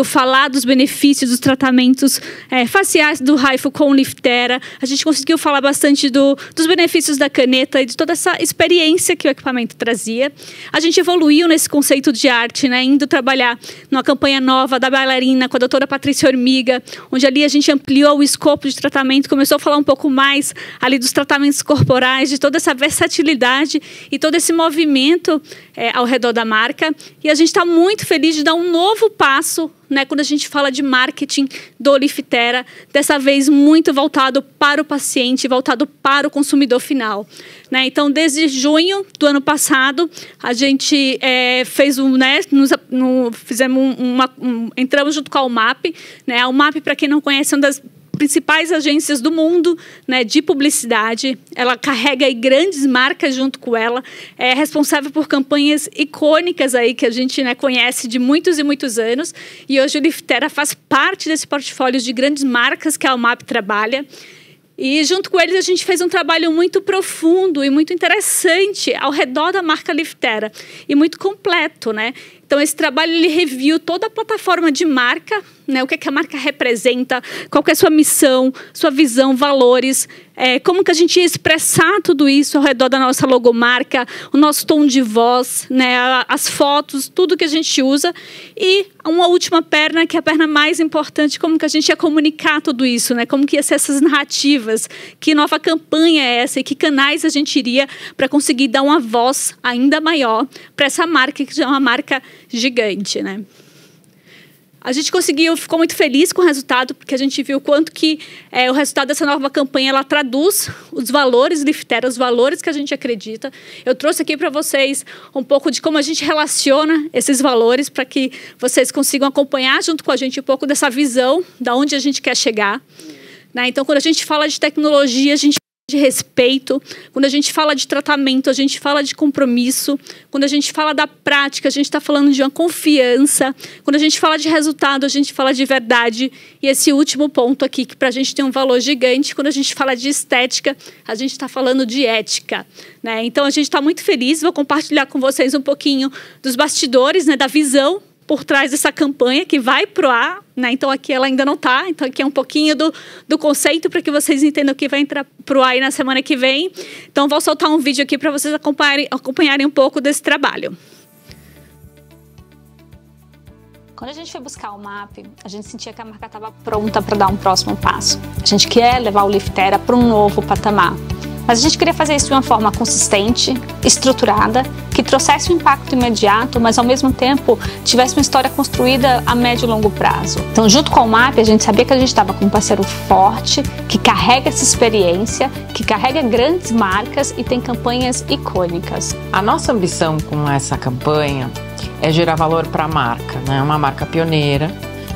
S6: falar dos benefícios dos tratamentos é, faciais do Raifu com Liftera. A gente conseguiu falar bastante do, dos benefícios da caneta e de toda essa experiência que o equipamento trazia. A gente evoluiu nesse conceito de arte, né, indo trabalhar numa campanha nova da bailarina com a doutora Patrícia Hormiga, onde ali a gente ampliou o escopo de tratamento, começou a falar um pouco mais ali dos tratamentos corporais, de toda essa versatilidade e todo esse movimento é, ao redor da marca. E a gente está muito feliz de dar um novo passo, né, quando a gente fala de marketing do Liftera, dessa vez muito voltado para o paciente, voltado para o consumidor final. Né? Então, desde junho do ano passado, a gente é, fez um, né, nos, no, fizemos uma, um, entramos junto com a UMAP, né? A UMAP, para quem não conhece, é uma das principais agências do mundo, né, de publicidade. Ela carrega aí grandes marcas junto com ela, é responsável por campanhas icônicas aí que a gente, né, conhece de muitos e muitos anos, e hoje o Liftera faz parte desse portfólio de grandes marcas que a UMAP trabalha. E junto com eles a gente fez um trabalho muito profundo e muito interessante ao redor da marca Liftera e muito completo, né? Então, esse trabalho, ele reviu toda a plataforma de marca, né? O que é que a marca representa, qual que é a sua missão, sua visão, valores, é, como que a gente ia expressar tudo isso ao redor da nossa logomarca, o nosso tom de voz, né? As fotos, tudo que a gente usa. E uma última perna, que é a perna mais importante, como que a gente ia comunicar tudo isso, né? Como que ia ser essas narrativas, que nova campanha é essa e que canais a gente iria para conseguir dar uma voz ainda maior para essa marca, que já é uma marca gigante, né? A gente conseguiu, ficou muito feliz com o resultado, porque a gente viu o quanto que é, o resultado dessa nova campanha, ela traduz os valores Liftera, os valores que a gente acredita. Eu trouxe aqui para vocês um pouco de como a gente relaciona esses valores, para que vocês consigam acompanhar junto com a gente um pouco dessa visão, de onde a gente quer chegar. Né? Então, quando a gente fala de tecnologia, a gente de respeito, quando a gente fala de tratamento, a gente fala de compromisso, quando a gente fala da prática, a gente está falando de uma confiança, quando a gente fala de resultado, a gente fala de verdade. E esse último ponto aqui, que para a gente tem um valor gigante, quando a gente fala de estética, a gente está falando de ética. Né? Então, a gente está muito feliz, vou compartilhar com vocês um pouquinho dos bastidores, né, da visão por trás dessa campanha que vai pro ar, né? Então aqui ela ainda não está, então aqui é um pouquinho do, do conceito para que vocês entendam que vai entrar pro ar aí na semana que vem. Então vou soltar um vídeo aqui para vocês acompanharem, acompanharem um pouco desse trabalho.
S7: Quando a gente foi buscar o M A P, a gente sentia que a marca estava pronta para dar um próximo passo. A gente quer levar o Liftera para um novo patamar. Mas a gente queria fazer isso de uma forma consistente, estruturada, que trouxesse um impacto imediato, mas ao mesmo tempo tivesse uma história construída a médio e longo prazo. Então, junto com o M A P, a gente sabia que a gente estava com um parceiro forte, que carrega essa experiência, que carrega grandes marcas e tem campanhas icônicas.
S8: A nossa ambição com essa campanha é gerar valor para a marca, né? Uma marca pioneira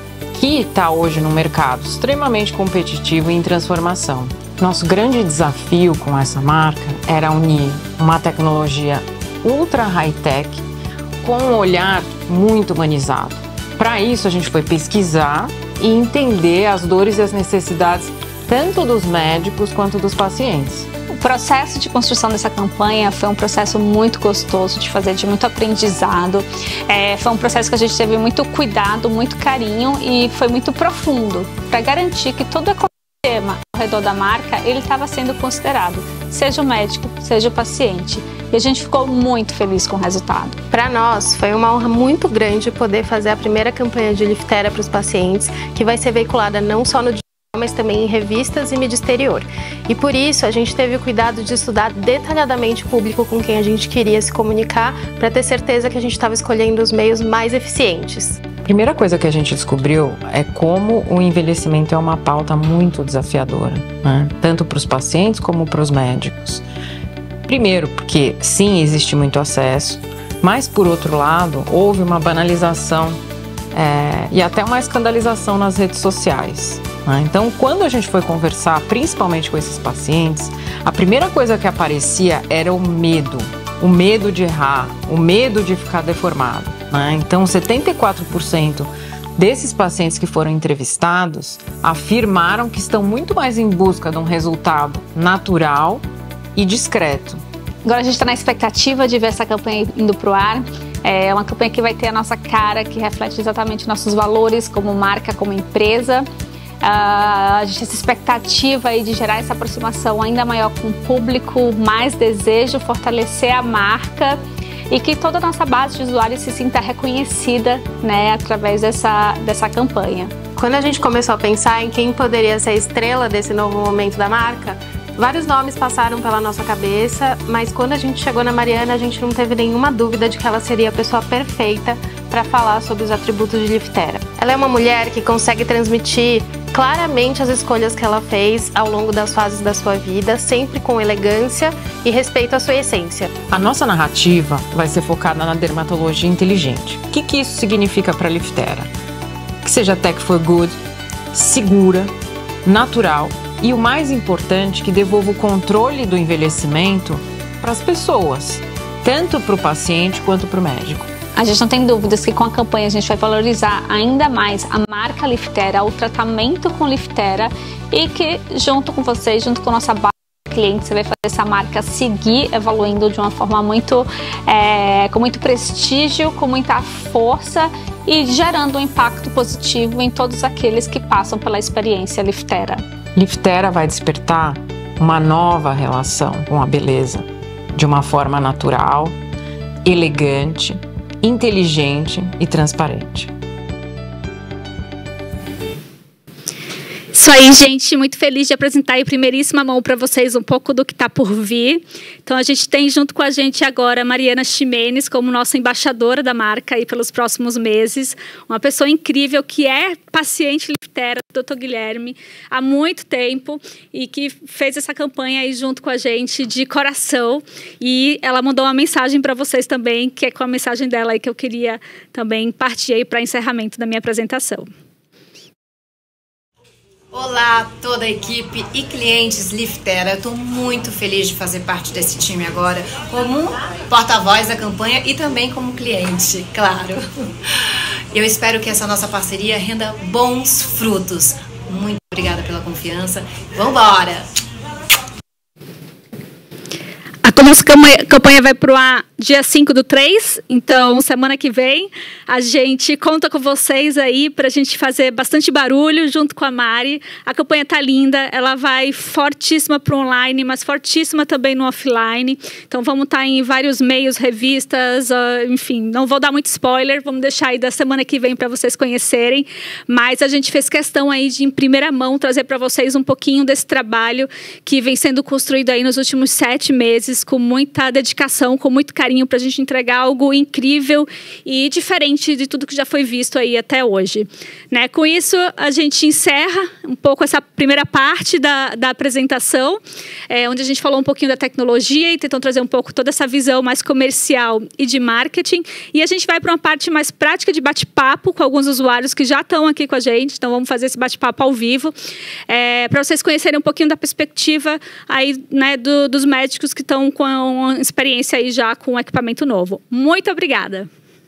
S8: que está hoje no mercado extremamente competitivo e em transformação. Nosso grande desafio com essa marca era unir uma tecnologia ultra high-tech com um olhar muito humanizado. Para isso, a gente foi pesquisar e entender as dores e as necessidades tanto dos médicos quanto dos pacientes.
S7: O processo de construção dessa campanha foi um processo muito gostoso de fazer, de muito aprendizado. É, foi um processo que a gente teve muito cuidado, muito carinho e foi muito profundo para garantir que todo o tema ao redor da marca, ele estava sendo considerado, seja o médico, seja o paciente. E a gente ficou muito feliz com o resultado.
S9: Para nós, foi uma honra muito grande poder fazer a primeira campanha de Liftera para os pacientes, que vai ser veiculada não só no digital, mas também em revistas e mídia exterior. E por isso, a gente teve o cuidado de estudar detalhadamente o público com quem a gente queria se comunicar, para ter certeza que a gente estava escolhendo os meios mais eficientes.
S8: A primeira coisa que a gente descobriu é como o envelhecimento é uma pauta muito desafiadora, né? Tanto para os pacientes como para os médicos. Primeiro, porque sim, existe muito acesso, mas por outro lado, houve uma banalização é, e até uma escandalização nas redes sociais. Né? Então, quando a gente foi conversar, principalmente com esses pacientes, a primeira coisa que aparecia era o medo. O medo de errar, o medo de ficar deformado. Né? Então, setenta e quatro por cento desses pacientes que foram entrevistados afirmaram que estão muito mais em busca de um resultado natural e discreto.
S7: Agora a gente está na expectativa de ver essa campanha indo para o ar. É uma campanha que vai ter a nossa cara, que reflete exatamente nossos valores como marca, como empresa. Uh, a gente tem essa expectativa aí de gerar essa aproximação ainda maior com o público, mais desejo, fortalecer a marca e que toda a nossa base de usuários se sinta reconhecida, né, através dessa, dessa campanha.
S9: Quando a gente começou a pensar em quem poderia ser a estrela desse novo momento da marca, vários nomes passaram pela nossa cabeça, mas quando a gente chegou na Mariana, a gente não teve nenhuma dúvida de que ela seria a pessoa perfeita para falar sobre os atributos de Liftera. Ela é uma mulher que consegue transmitir claramente as escolhas que ela fez ao longo das fases da sua vida, sempre com elegância e respeito à sua essência.
S8: A nossa narrativa vai ser focada na dermatologia inteligente. O que, que isso significa para a Liftera? Que seja tech for good, segura, natural e o mais importante, que devolva o controle do envelhecimento para as pessoas, tanto para o paciente quanto para o médico.
S7: A gente não tem dúvidas que com a campanha a gente vai valorizar ainda mais a marca Liftera, o tratamento com Liftera e que junto com vocês, junto com a nossa base de clientes, você vai fazer essa marca seguir evoluindo de uma forma muito, é, com muito prestígio, com muita força e gerando um impacto positivo em todos aqueles que passam pela experiência Liftera.
S8: Liftera vai despertar uma nova relação com a beleza, de uma forma natural, elegante, inteligente e transparente.
S6: Isso aí, gente, muito feliz de apresentar em primeiríssima mão para vocês um pouco do que está por vir. Então, a gente tem junto com a gente agora a Mariana Ximenes como nossa embaixadora da marca aí pelos próximos meses. Uma pessoa incrível que é paciente Liftera do doutor Guilherme há muito tempo e que fez essa campanha aí junto com a gente de coração. E ela mandou uma mensagem para vocês também, que é com a mensagem dela aí que eu queria também partir aí para encerramento da minha apresentação.
S10: Olá, toda a equipe e clientes Liftera. Eu estou muito feliz de fazer parte desse time agora, como porta-voz da campanha e também como cliente, claro. Eu espero que essa nossa parceria renda bons frutos. Muito obrigada pela confiança. Vamos embora!
S6: A nossa campanha vai para o dia cinco do três, então semana que vem a gente conta com vocês aí para a gente fazer bastante barulho junto com a Mari. A campanha tá linda, ela vai fortíssima para o online, mas fortíssima também no offline. Então vamos estar em vários meios, revistas, uh, enfim, não vou dar muito spoiler, vamos deixar aí da semana que vem para vocês conhecerem. Mas a gente fez questão aí de, em primeira mão, trazer para vocês um pouquinho desse trabalho que vem sendo construído aí nos últimos sete meses, com muita dedicação, com muito carinho, para a gente entregar algo incrível e diferente de tudo que já foi visto aí até hoje. Né? Com isso, a gente encerra um pouco essa primeira parte da, da apresentação, é, onde a gente falou um pouquinho da tecnologia e tentou trazer um pouco toda essa visão mais comercial e de marketing. E a gente vai para uma parte mais prática de bate-papo com alguns usuários que já estão aqui com a gente. Então, vamos fazer esse bate-papo ao vivo, é, para vocês conhecerem um pouquinho da perspectiva aí, né, do, dos médicos que estão com uma experiência aí já com equipamento novo. Muito obrigada!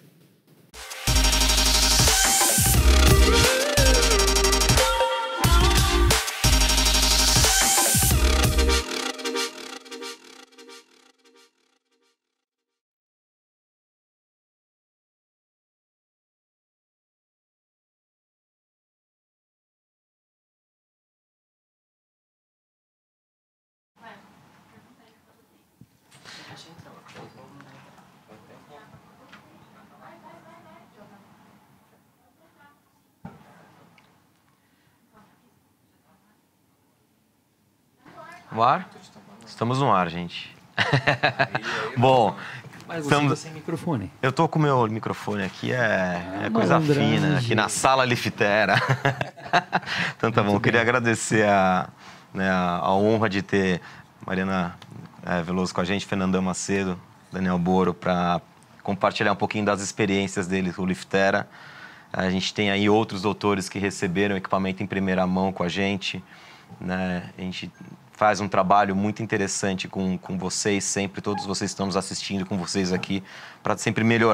S1: No ar? Estamos no ar, gente. Bom,
S11: mas você
S1: estamos...
S11: tá sem microfone.
S1: Eu tô com o meu microfone aqui, é, é coisa fina, aqui na sala Liftera. Então tá bom, eu queria agradecer a, né, a, a honra de ter Mariana é, Veloso com a gente, Fernandão Macedo, Daniel Boro, para compartilhar um pouquinho das experiências deles com o Liftera. A gente tem aí outros doutores que receberam equipamento em primeira mão com a gente, né? A gente faz um trabalho muito interessante com, com vocês, sempre, todos vocês estão nos assistindo, com vocês aqui, para sempre melhorar.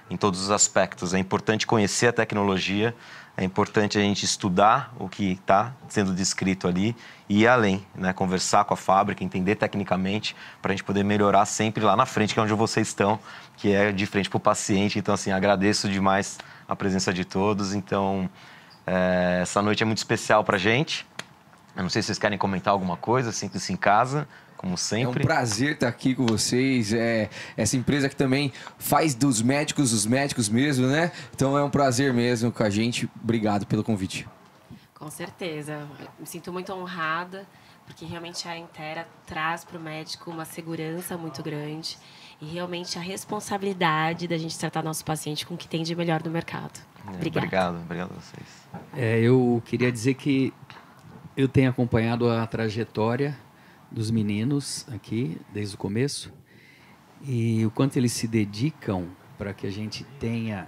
S1: em todos os aspectos. É importante conhecer a tecnologia, é importante a gente estudar o que está sendo descrito ali e ir além, né? Conversar com a fábrica, entender tecnicamente, para a gente poder melhorar sempre lá na frente, que é onde vocês estão, que é de frente para o paciente. Então, assim, agradeço demais a presença de todos. Então, é, essa noite é muito especial para a gente. Eu não sei se vocês querem comentar alguma coisa, sinta-se em casa, como sempre.
S11: É um prazer estar aqui com vocês. É, essa empresa que também faz dos médicos os médicos mesmo, né? Então é um prazer mesmo com a gente. Obrigado pelo convite.
S12: Com certeza. Eu me sinto muito honrada, porque realmente a Intera traz para o médico uma segurança muito grande e realmente a responsabilidade da gente tratar nosso paciente com o que tem de melhor no mercado.
S1: É,
S12: Obrigada.
S1: Obrigado, obrigado a vocês.
S13: É, eu queria dizer que eu tenho acompanhado a trajetória dos meninos aqui desde o começo e o quanto eles se dedicam para que a gente tenha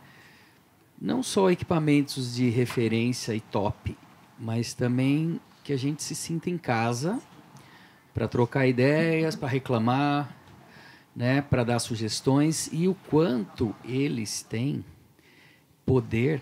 S13: não só equipamentos de referência e top, mas também que a gente se sinta em casa para trocar ideias, para reclamar, né, para dar sugestões, e o quanto eles têm poder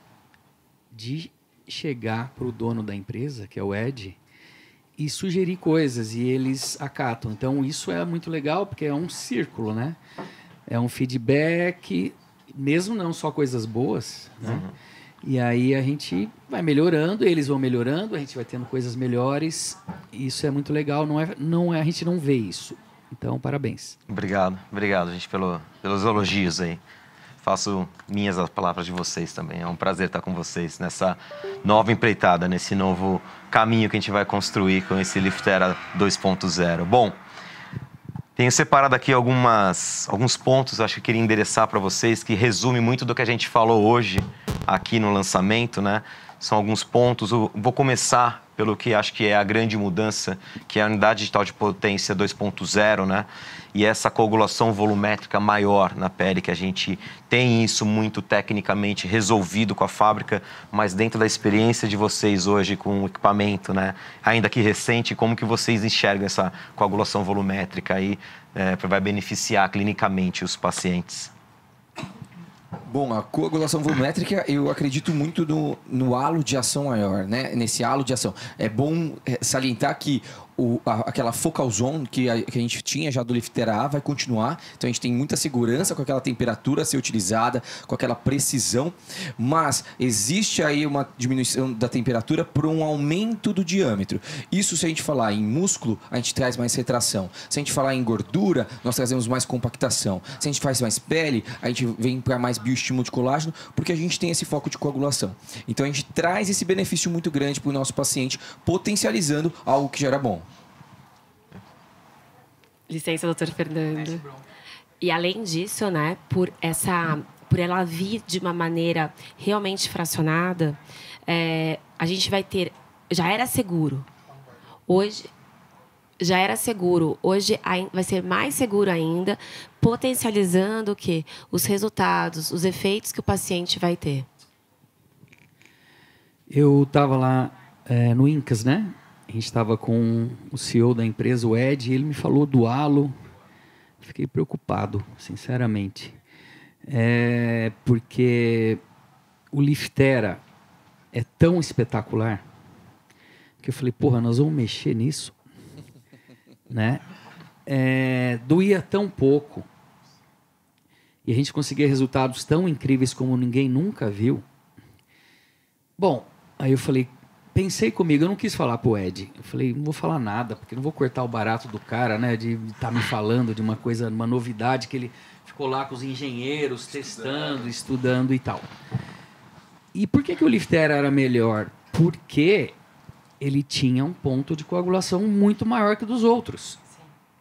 S13: de chegar para o dono da empresa, que é o Ed, e sugerir coisas, e eles acatam. Então, isso é muito legal, porque é um círculo, né? É um feedback, mesmo não só coisas boas, né? Uhum. E aí a gente vai melhorando, eles vão melhorando, a gente vai tendo coisas melhores, e isso é muito legal, não é, não é, a gente não vê isso. Então, parabéns.
S1: Obrigado, obrigado, gente, pelo, pelos elogios aí. Faço minhas as palavras de vocês também. É um prazer estar com vocês nessa nova empreitada, nesse novo caminho que a gente vai construir com esse Liftera dois ponto zero. Bom, tenho separado aqui algumas, alguns pontos, acho que queria endereçar para vocês, que resume muito do que a gente falou hoje aqui no lançamento, né? São alguns pontos. Eu vou começar pelo que acho que é a grande mudança, que é a unidade digital de potência dois ponto zero, né? E essa coagulação volumétrica maior na pele, que a gente tem isso muito tecnicamente resolvido com a fábrica, mas dentro da experiência de vocês hoje com o equipamento, né? Ainda que recente, como que vocês enxergam essa coagulação volumétrica aí, é, vai beneficiar clinicamente os pacientes?
S11: Bom, a coagulação volumétrica, eu acredito muito no, no halo de ação maior, né? Nesse halo de ação. É bom salientar que o, a, aquela focal zone que a, que a gente tinha já do Liftera A vai continuar. Então, a gente tem muita segurança com aquela temperatura a ser utilizada, com aquela precisão. Mas existe aí uma diminuição da temperatura por um aumento do diâmetro. Isso, se a gente falar em músculo, a gente traz mais retração. Se a gente falar em gordura, nós trazemos mais compactação. Se a gente faz mais pele, a gente vem para mais bioestímulo de colágeno, porque a gente tem esse foco de coagulação. Então, a gente traz esse benefício muito grande para o nosso paciente, potencializando algo que já era bom.
S12: Licença, doutor Fernando. E além disso, né, por essa, por ela vir de uma maneira realmente fracionada, é, a gente vai ter, já era seguro. Hoje já era seguro. Hoje vai ser mais seguro ainda, potencializando o quê? Os resultados, os efeitos que o paciente vai ter.
S13: Eu estava lá é, no Incas, né? A gente estava com o C E O da empresa, o Ed, e ele me falou do halo. Fiquei preocupado, sinceramente. É porque o Liftera é tão espetacular que eu falei, porra, nós vamos mexer nisso? Né? É, doía tão pouco e a gente conseguia resultados tão incríveis como ninguém nunca viu. Bom, aí eu falei, pensei comigo, eu não quis falar pro Ed. Eu falei, não vou falar nada, porque não vou cortar o barato do cara, né? De estar tá me falando de uma coisa, uma novidade que ele ficou lá com os engenheiros, testando, estudando e tal. E por que que o Liftera era melhor? Porque ele tinha um ponto de coagulação muito maior que o dos outros. Sim.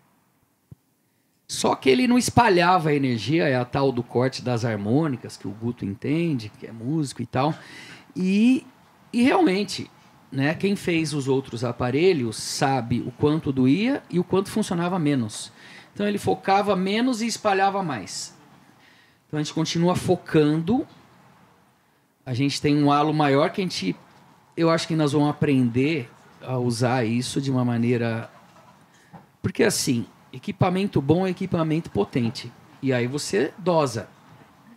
S13: Só que ele não espalhava a energia, é a tal do corte das harmônicas, que o Guto entende, que é músico e tal. E, e realmente, né, quem fez os outros aparelhos sabe o quanto doía e o quanto funcionava menos. Então ele focava menos e espalhava mais. Então a gente continua focando. A gente tem um halo maior que a gente... Eu acho que nós vamos aprender a usar isso de uma maneira... Porque, assim, equipamento bom é equipamento potente. E aí você dosa.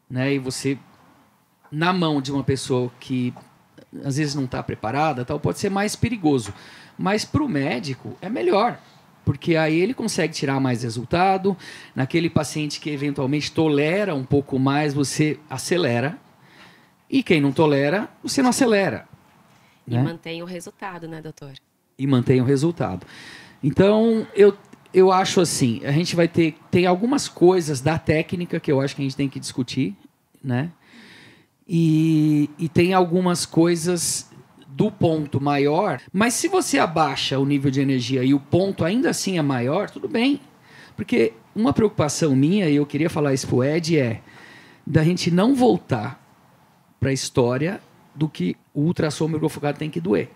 S13: né? E você, na mão de uma pessoa que às vezes não está preparada, tal, pode ser mais perigoso. Mas para o médico é melhor, porque aí ele consegue tirar mais resultado. Naquele paciente que eventualmente tolera um pouco mais, você acelera. E quem não tolera, você não acelera.
S12: E
S13: né?
S12: mantém o resultado, né, doutor?
S13: E mantém o resultado. Então, eu, eu acho assim, a gente vai ter... Tem algumas coisas da técnica que eu acho que a gente tem que discutir, né? E, e tem algumas coisas do ponto maior, mas se você abaixa o nível de energia e o ponto ainda assim é maior, tudo bem. Porque uma preocupação minha, e eu queria falar isso pro Ed, é da gente não voltar para a história do que o ultrassom microfocado tem que doer.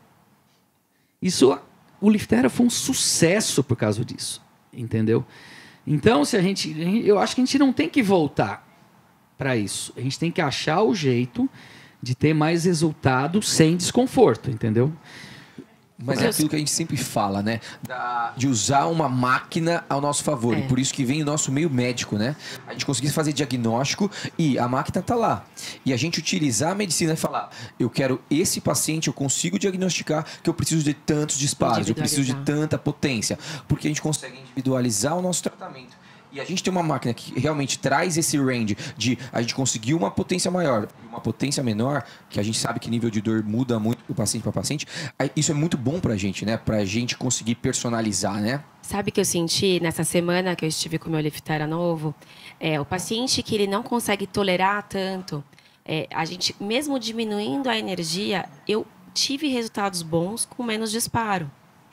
S13: Isso, o Liftera foi um sucesso por causa disso, entendeu? Então, se a gente, eu acho que a gente não tem que voltar para isso. A gente tem que achar o jeito de ter mais resultado sem desconforto, entendeu?
S11: Mas é aquilo que a gente sempre fala, né? Da, de usar uma máquina ao nosso favor.
S12: É.
S11: E por isso que vem o nosso meio médico, né? A gente conseguir fazer diagnóstico e a máquina tá lá. E a gente utilizar a medicina e falar, eu quero esse paciente, eu consigo diagnosticar que eu preciso de tantos disparos, eu preciso de tanta potência. Porque a gente consegue individualizar o nosso tratamento. E a gente tem uma máquina que realmente traz esse range de a gente conseguir uma potência maior e uma potência menor, que a gente sabe que nível de dor muda muito do paciente para paciente. Isso é muito bom pra gente, né? Pra gente conseguir personalizar, né?
S12: Sabe o que eu senti nessa semana que eu estive com o meu Liftera novo? É, o paciente que ele não consegue tolerar tanto, é, a gente, mesmo diminuindo a energia, eu tive resultados bons com menos disparo.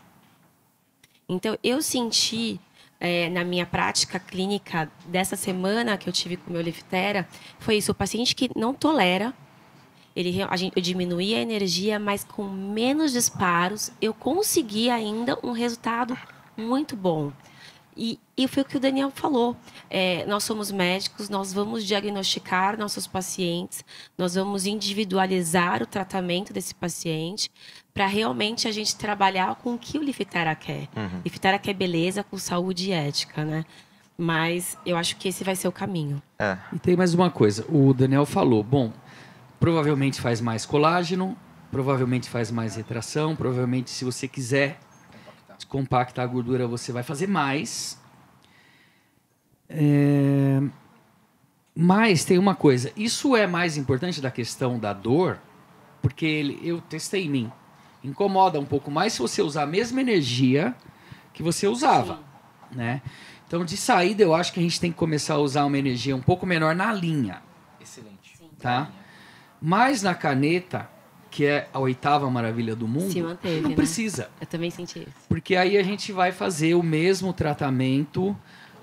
S12: Então, eu senti... É, na minha prática clínica dessa semana que eu tive com o meu Liftera, foi isso, o paciente que não tolera, ele, a gente, eu diminuí a energia, mas com menos disparos, eu consegui ainda um resultado muito bom. E, e foi o que o Daniel falou, é, nós somos médicos, nós vamos diagnosticar nossos pacientes, nós vamos individualizar o tratamento desse paciente, para realmente a gente trabalhar com o que o Liftera quer. Uhum. Liftera quer beleza com saúde e ética, né? Mas eu acho que esse vai ser o caminho.
S13: É. E tem mais uma coisa, o Daniel falou, bom, provavelmente faz mais colágeno, provavelmente faz mais retração, provavelmente se você quiser compactar a gordura, você vai fazer mais. É... Mas tem uma coisa, isso é mais importante da questão da dor, porque ele, eu testei em mim. Incomoda um pouco mais se você usar a mesma energia que você usava, né? Então, de saída, eu acho que a gente tem que começar a usar uma energia um pouco menor na linha.
S11: Excelente.
S13: Tá? Mas na caneta, que é a oitava maravilha do mundo,
S12: se manteve,
S13: não
S12: né?
S13: precisa.
S12: Eu também senti isso.
S13: Porque aí a gente vai fazer o mesmo tratamento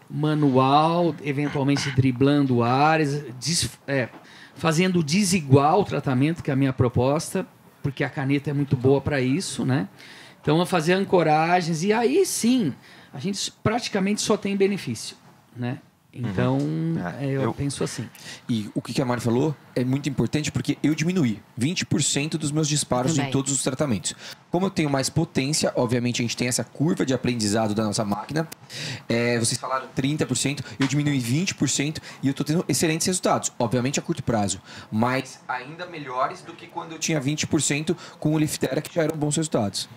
S13: manual, eventualmente driblando áreas, des, é, fazendo desigual o tratamento, que é a minha proposta, porque a caneta é muito boa para isso, né? Então, vou fazer ancoragens e aí sim, a gente praticamente só tem benefício, né? Então, uhum. é, eu, eu penso assim.
S11: E o que a Mari falou é muito importante porque eu diminuí vinte por cento dos meus disparos Também. em todos os tratamentos. Como eu tenho mais potência, obviamente a gente tem essa curva de aprendizado da nossa máquina. É, vocês falaram trinta por cento, eu diminui vinte por cento e eu estou tendo excelentes resultados. Obviamente a curto prazo, mas ainda melhores do que quando eu tinha vinte por cento com o Liftera, que já eram bons resultados.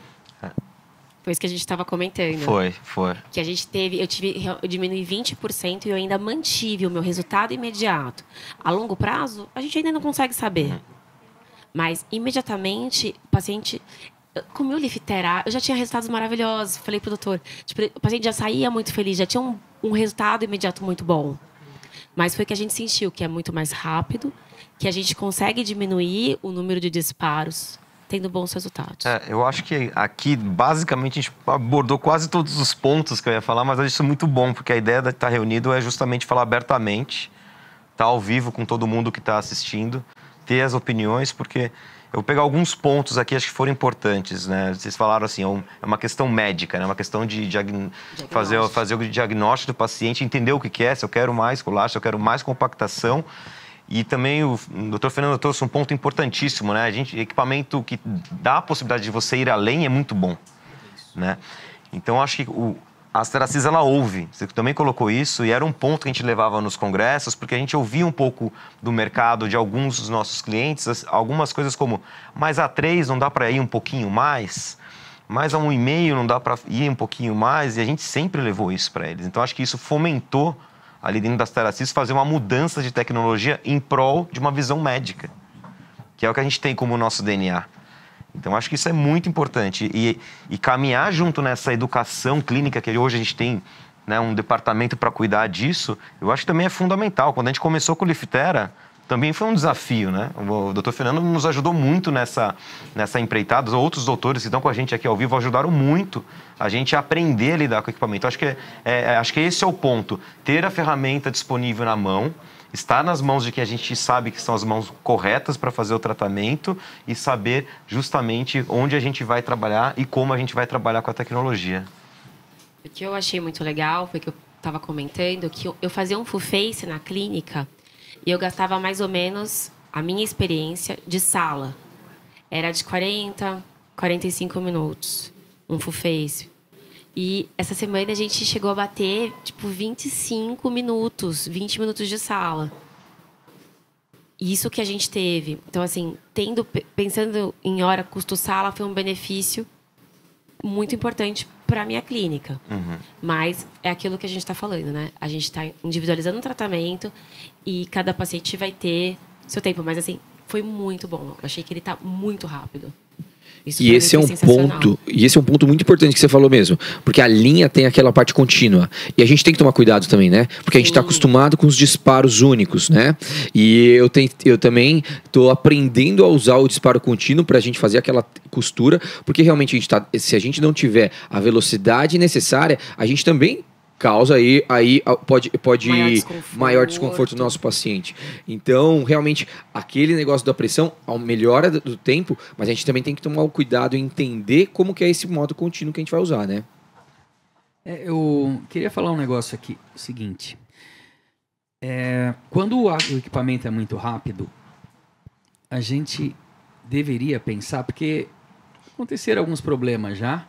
S12: Foi isso que a gente estava comentando.
S1: Foi, foi.
S12: Que a gente teve, eu, tive, eu diminui vinte por cento e eu ainda mantive o meu resultado imediato. A longo prazo, a gente ainda não consegue saber. Uhum. Mas, imediatamente, o paciente... Com o meu Liftera, eu já tinha resultados maravilhosos. Falei pro doutor, tipo, o paciente já saía muito feliz, já tinha um, um resultado imediato muito bom. Mas foi que a gente sentiu que é muito mais rápido, que a gente consegue diminuir o número de disparos, tendo bons resultados.
S1: É, eu acho que aqui, basicamente, a gente abordou quase todos os pontos que eu ia falar, mas isso é muito bom, porque a ideia de estar reunido é justamente falar abertamente, estar ao vivo com todo mundo que está assistindo, ter as opiniões, porque eu vou pegar alguns pontos aqui, acho que foram importantes, né? Vocês falaram assim, é uma questão médica, né? Uma questão de diagn... fazer, fazer o diagnóstico do paciente, entender o que é, se eu quero mais colágeno, se eu quero mais compactação. E também o doutor Fernando trouxe um ponto importantíssimo, né? A gente, equipamento que dá a possibilidade de você ir além é muito bom, né? Então, acho que o, a Asterasys, ela ouve. Você também colocou isso, e era um ponto que a gente levava nos congressos, porque a gente ouvia um pouco do mercado de alguns dos nossos clientes, algumas coisas como, mas a três não dá para ir um pouquinho mais? Mas a um e meio não dá para ir um pouquinho mais? E a gente sempre levou isso para eles. Então, acho que isso fomentou, ali dentro da Asterasys, fazer uma mudança de tecnologia em prol de uma visão médica, que é o que a gente tem como nosso D N A. Então, acho que isso é muito importante. E, e caminhar junto nessa educação clínica, que hoje a gente tem, né, um departamento para cuidar disso, eu acho que também é fundamental. Quando a gente começou com o Liftera, também foi um desafio, né? O doutor Fernando nos ajudou muito nessa, nessa empreitada. Os outros doutores que estão com a gente aqui ao vivo ajudaram muito a gente a aprender a lidar com o equipamento. Acho que, é, é, acho que esse é o ponto. Ter a ferramenta disponível na mão, estar nas mãos de quem a gente sabe que são as mãos corretas para fazer o tratamento e saber justamente onde a gente vai trabalhar e como a gente vai trabalhar com a tecnologia.
S12: O que eu achei muito legal foi que eu estava comentando que eu fazia um full face na clínica e eu gastava mais ou menos, a minha experiência, de sala. Era de quarenta, quarenta e cinco minutos, um full face. E essa semana a gente chegou a bater, tipo, vinte e cinco minutos, vinte minutos de sala. Isso que a gente teve. Então, assim, tendo, pensando em hora custo-sala, foi um benefício muito importante para a minha clínica. Uhum. Mas é aquilo que a gente está falando, né? A gente está individualizando o tratamento e cada paciente vai ter seu tempo. Mas, assim, foi muito bom. Eu achei que ele está muito rápido. Isso
S11: e esse é um ponto, e esse é um ponto muito importante que você falou mesmo, porque a linha tem aquela parte contínua e a gente tem que tomar cuidado também, né? Porque a gente está acostumado com os disparos únicos, né? E eu, tenho, eu também estou aprendendo a usar o disparo contínuo para a gente fazer aquela costura, porque realmente a gente tá, se a gente não tiver a velocidade necessária, a gente também causa aí, aí pode, pode maior desconforto. maior desconforto no nosso paciente. Então, realmente, aquele negócio da pressão melhora do tempo, mas a gente também tem que tomar o cuidado e entender como que é esse modo contínuo que a gente vai usar, né?
S13: É, eu queria falar um negócio aqui, o seguinte. É, quando o, o equipamento é muito rápido, a gente deveria pensar, porque aconteceram alguns problemas já,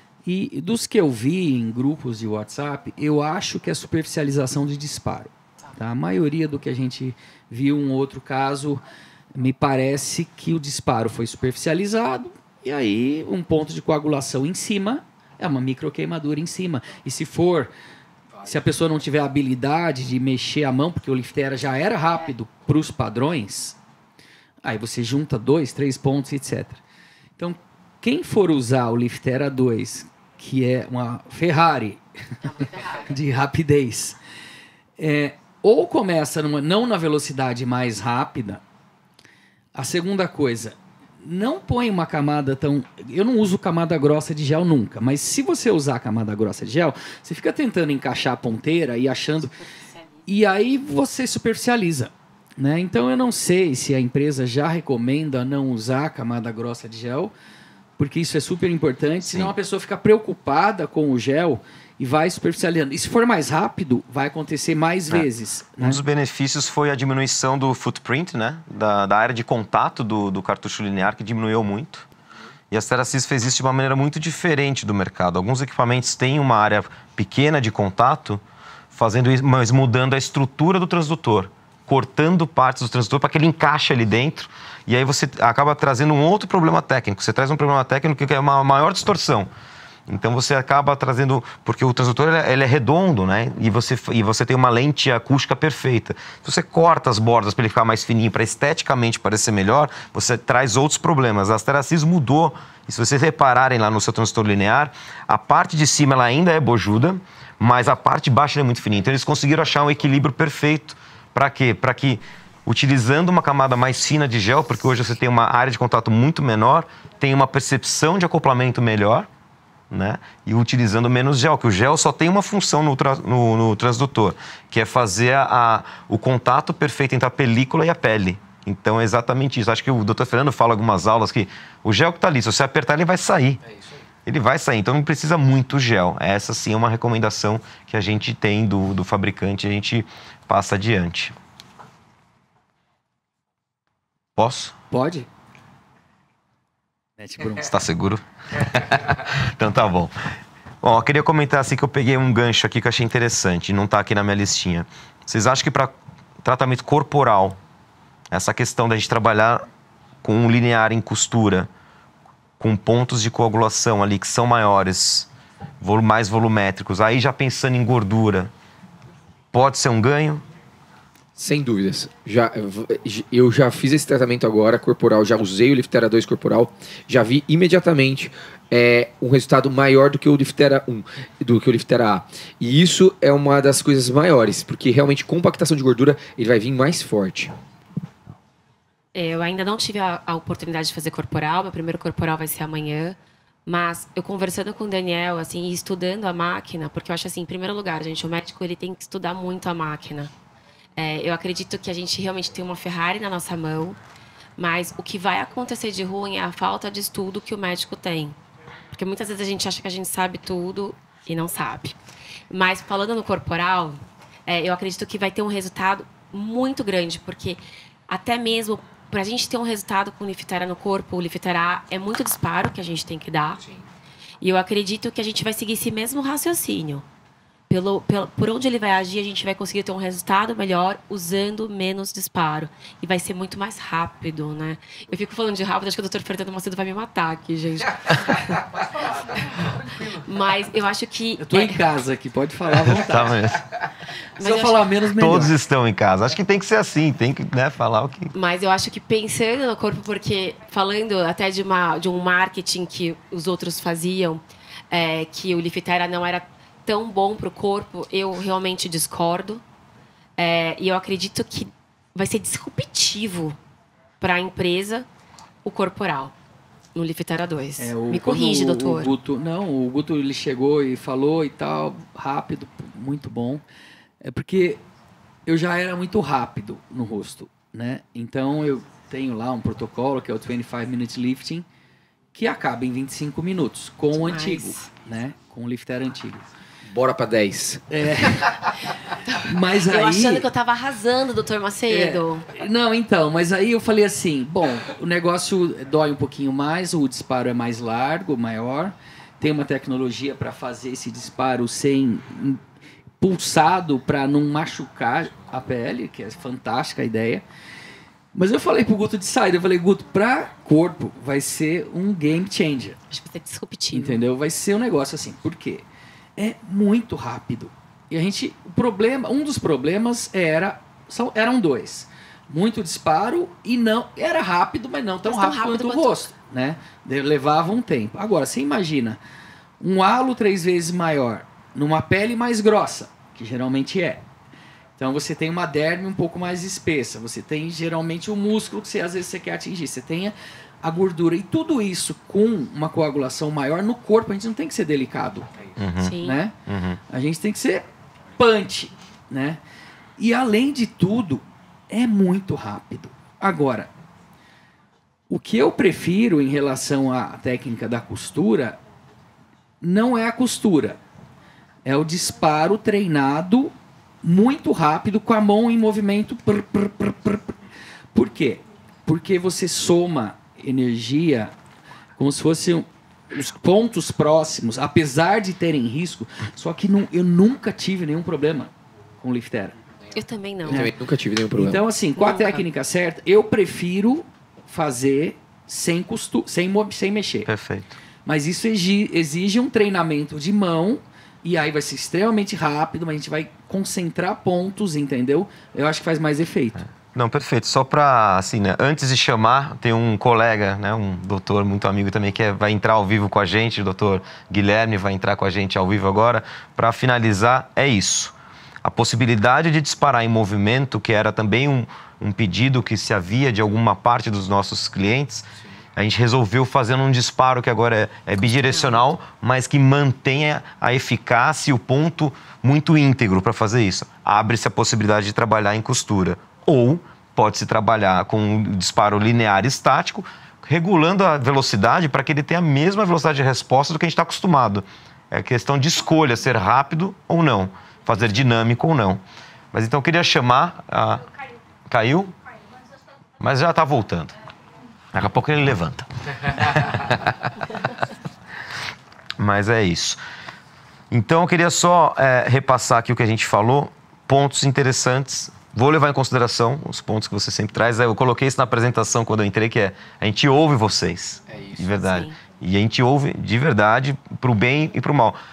S13: e dos que eu vi em grupos de WhatsApp, eu acho que é superficialização de disparo. Tá? A maioria do que a gente viu, um outro caso, me parece que o disparo foi superficializado e aí um ponto de coagulação em cima é uma microqueimadura em cima. E se for, se a pessoa não tiver a habilidade de mexer a mão, porque o Liftera já era rápido para os padrões, aí você junta dois, três pontos, etcétera. Então, quem for usar o Liftera dois, que é uma Ferrari de rapidez, é, ou começa numa, não na velocidade mais rápida. A segunda coisa, não põe uma camada tão... Eu não uso camada grossa de gel nunca, mas se você usar camada grossa de gel, você fica tentando encaixar a ponteira e achando... E aí você superficializa. Né? Então eu não sei se a empresa já recomenda não usar camada grossa de gel, porque isso é super importante, senão a pessoa fica preocupada com o gel e vai superficializando. E se for mais rápido, vai acontecer mais é. vezes.
S1: Um
S13: né?
S1: dos benefícios foi a diminuição do footprint, né? da, da área de contato do, do cartucho linear, que diminuiu muito. E a Asterasys fez isso de uma maneira muito diferente do mercado. Alguns equipamentos têm uma área pequena de contato, fazendo isso, mas mudando a estrutura do transdutor, cortando partes do transdutor para que ele encaixe ali dentro. E aí você acaba trazendo um outro problema técnico. Você traz um problema técnico que é uma maior distorção. Então você acaba trazendo... Porque o transdutor ele é, ele é redondo, né? E você, e você tem uma lente acústica perfeita. Se você corta as bordas para ele ficar mais fininho, para esteticamente parecer melhor, você traz outros problemas. A Asterasys mudou. E se vocês repararem lá no seu transdutor linear, a parte de cima ela ainda é bojuda, mas a parte de baixo é muito fininha. Então eles conseguiram achar um equilíbrio perfeito. Para quê? Para que, utilizando uma camada mais fina de gel, porque hoje você tem uma área de contato muito menor, tem uma percepção de acoplamento melhor, né? E utilizando menos gel, que o gel só tem uma função no, tra no, no transdutor, que é fazer a, a, o contato perfeito entre a película e a pele. Então é exatamente isso. Acho que o doutor Fernando fala em algumas aulas que o gel que está ali, se você apertar, ele vai sair. É isso aí. Ele vai sair, então não precisa muito gel. Essa sim é uma recomendação que a gente tem do, do fabricante, a gente passa adiante. Posso?
S13: Pode.
S1: Você está seguro? Então tá bom. Bom, eu queria comentar assim que eu peguei um gancho aqui que eu achei interessante, não está aqui na minha listinha. Vocês acham que para tratamento corporal, essa questão da gente trabalhar com um linear em costura, com pontos de coagulação ali que são maiores, mais volumétricos, aí já pensando em gordura, pode ser um ganho?
S11: Sem dúvidas. Já, eu já fiz esse tratamento agora, corporal, já usei o Liftera dois corporal, já vi imediatamente é, um resultado maior do que o Liftera um, do que o Liftera A. E isso é uma das coisas maiores, porque realmente compactação de gordura, ele vai vir mais forte.
S12: Eu ainda não tive a, a oportunidade de fazer corporal, meu primeiro corporal vai ser amanhã, mas eu conversando com o Daniel, assim, e estudando a máquina, porque eu acho assim, em primeiro lugar, gente, o médico ele tem que estudar muito a máquina. É, eu acredito que a gente realmente tem uma Ferrari na nossa mão, mas o que vai acontecer de ruim é a falta de estudo que o médico tem. Porque muitas vezes a gente acha que a gente sabe tudo e não sabe. Mas falando no corporal, é, eu acredito que vai ter um resultado muito grande, porque até mesmo para a gente ter um resultado com o Liftera no corpo, o Liftera A é muito disparo que a gente tem que dar. Sim. E eu acredito que a gente vai seguir esse mesmo raciocínio. Pelo, pelo, por onde ele vai agir, a gente vai conseguir ter um resultado melhor usando menos disparo. E vai ser muito mais rápido, né? Eu fico falando de rápido, acho que o doutor Fernando Macedo vai me matar aqui, gente. Mas eu acho que...
S13: Eu tô é... em casa aqui, pode falar à vontade.
S1: Tá mesmo.
S13: Se eu, eu falar menos, melhor.
S1: Todos estão em casa. Acho que tem que ser assim, tem que, né, falar o que...
S12: Mas eu acho que pensando no corpo, porque falando até de, uma, de um marketing que os outros faziam, é, que o Liftera não era tão bom para o corpo, eu realmente discordo. É, e eu acredito que vai ser disruptivo para a empresa o corporal no Liftera dois. É, o, Me corrige,
S13: o,
S12: doutor.
S13: O Guto, não, o Guto ele chegou e falou e tal, rápido, muito bom. É porque eu já era muito rápido no rosto, né? Então eu tenho lá um protocolo que é o vinte e cinco minute lifting, que acaba em vinte e cinco minutos, com o antigo, né? Com o Liftera antigo.
S11: Bora pra dez.
S13: É. Mas aí...
S12: Eu achando que eu tava arrasando, doutor Macedo.
S13: É. Não, então, mas aí eu falei assim, bom, o negócio dói um pouquinho mais, o disparo é mais largo, maior, tem uma tecnologia para fazer esse disparo sem pulsado para não machucar a pele, que é fantástica a ideia. Mas eu falei pro Guto de saída, eu falei, Guto, pra corpo vai ser um game changer.
S12: Acho que vai ser disruptivo.
S13: Entendeu? Vai ser um negócio assim. Por quê? É muito rápido. E a gente, o problema, um dos problemas era, são, eram dois. Muito disparo e não, era rápido, mas não tão, mas rápido, rápido quanto, quanto o rosto, né? Levava um tempo. Agora, você imagina um halo três vezes maior numa pele mais grossa, que geralmente é. Então você tem uma derme um pouco mais espessa, você tem geralmente o músculo que você, às vezes você quer atingir, você tem a gordura. E tudo isso com uma coagulação maior no corpo, a gente não tem que ser delicado.
S12: Uhum. Sim.
S13: Né? Uhum. A gente tem que ser punch, né? E além de tudo, é muito rápido. Agora, o que eu prefiro em relação à técnica da costura não é a costura, é o disparo treinado muito rápido com a mão em movimento. Prr, prr, prr, prr. Por quê? Porque você soma energia como se fosse um, os pontos próximos, apesar de terem risco, só que não, eu nunca tive nenhum problema com o Liftera.
S12: Eu também não.
S11: Eu também nunca tive nenhum problema.
S13: Então, assim, com a técnica certa, eu prefiro fazer sem, costu sem, sem mexer.
S1: Perfeito.
S13: Mas isso exige um treinamento de mão, e aí vai ser extremamente rápido, mas a gente vai concentrar pontos, entendeu? Eu acho que faz mais efeito.
S1: É. Não, perfeito. Só para, assim, né, antes de chamar, tem um colega, né, um doutor muito amigo também, que é, vai entrar ao vivo com a gente, o doutor Guilherme vai entrar com a gente ao vivo agora. Para finalizar, é isso. A possibilidade de disparar em movimento, que era também um, um pedido que se havia de alguma parte dos nossos clientes, a gente resolveu fazendo um disparo que agora é, é bidirecional, mas que mantenha a eficácia e o ponto muito íntegro para fazer isso. Abre-se a possibilidade de trabalhar em costura. Ou pode-se trabalhar com um disparo linear estático, regulando a velocidade para que ele tenha a mesma velocidade de resposta do que a gente está acostumado. É questão de escolha, ser rápido ou não, fazer dinâmico ou não. Mas então eu queria chamar a... Caiu? Mas já está voltando. Daqui a pouco ele levanta. Mas é isso. Então, eu queria só é, repassar aqui o que a gente falou, pontos interessantes. Vou levar em consideração os pontos que você sempre traz. Eu coloquei isso na apresentação quando eu entrei, que é a gente ouve vocês, é isso, de verdade. Sim. E a gente ouve de verdade para o bem e para o mal.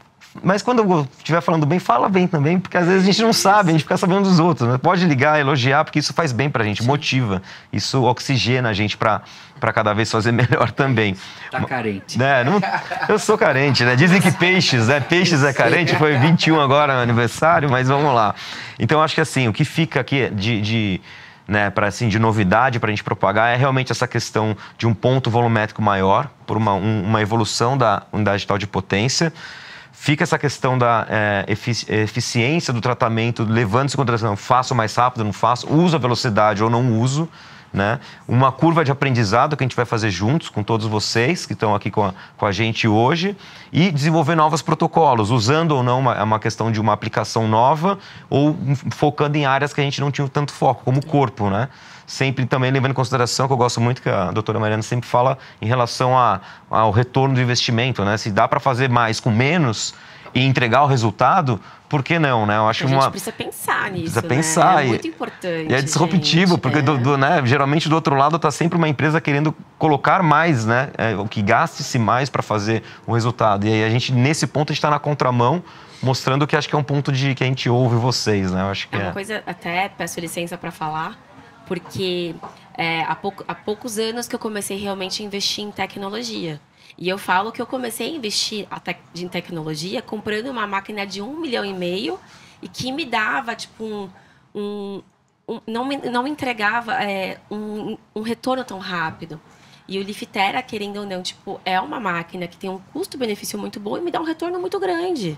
S1: Mas quando eu estiver falando bem, fala bem também, porque às vezes a gente não sabe, a gente fica sabendo dos outros. Né? Pode ligar, elogiar, porque isso faz bem pra gente, motiva. Isso oxigena a gente pra, pra cada vez fazer melhor também.
S13: Tá carente.
S1: Né? Não, eu sou carente, né? Dizem que peixes, né? Peixes é carente, foi vinte e um agora no aniversário, mas vamos lá. Então, eu acho que assim, o que fica aqui de... de né, para assim, de novidade para a gente propagar é realmente essa questão de um ponto volumétrico maior, por uma, um, uma evolução da unidade digital de potência. Fica essa questão da é, efici eficiência do tratamento, levando-se em consideração, faço mais rápido, não faço, uso a velocidade ou não uso, né? Uma curva de aprendizado que a gente vai fazer juntos com todos vocês que estão aqui com a, com a gente hoje e desenvolver novos protocolos, usando ou não uma, uma questão de uma aplicação nova ou focando em áreas que a gente não tinha tanto foco, como o corpo, né? Sempre também levando em consideração, que eu gosto muito que a doutora Mariana sempre fala em relação a, ao retorno do investimento, né? Se dá para fazer mais com menos e entregar o resultado, por que não, né? Eu acho
S12: a gente
S1: uma...
S12: precisa pensar nisso,
S1: precisa
S12: né?
S1: pensar.
S12: É
S1: e...
S12: muito importante,
S1: E é disruptivo,
S12: gente.
S1: porque
S12: é.
S1: do, do, né, geralmente do outro lado está sempre uma empresa querendo colocar mais, né? É, o que gaste-se mais para fazer o resultado. E aí a gente, nesse ponto, a gente está na contramão, mostrando que acho que é um ponto de que a gente ouve vocês, né? Eu acho que
S12: é
S1: é.
S12: uma coisa, até peço licença para falar, porque é, há, pouco, há poucos anos que eu comecei realmente a investir em tecnologia. E eu falo que eu comecei a investir em tecnologia comprando uma máquina de um milhão e meio e que me dava, tipo, um... um, um não, me, não me entregava é, um, um retorno tão rápido. E o Liftera, querendo ou não, tipo, é uma máquina que tem um custo-benefício muito bom e me dá um retorno muito grande.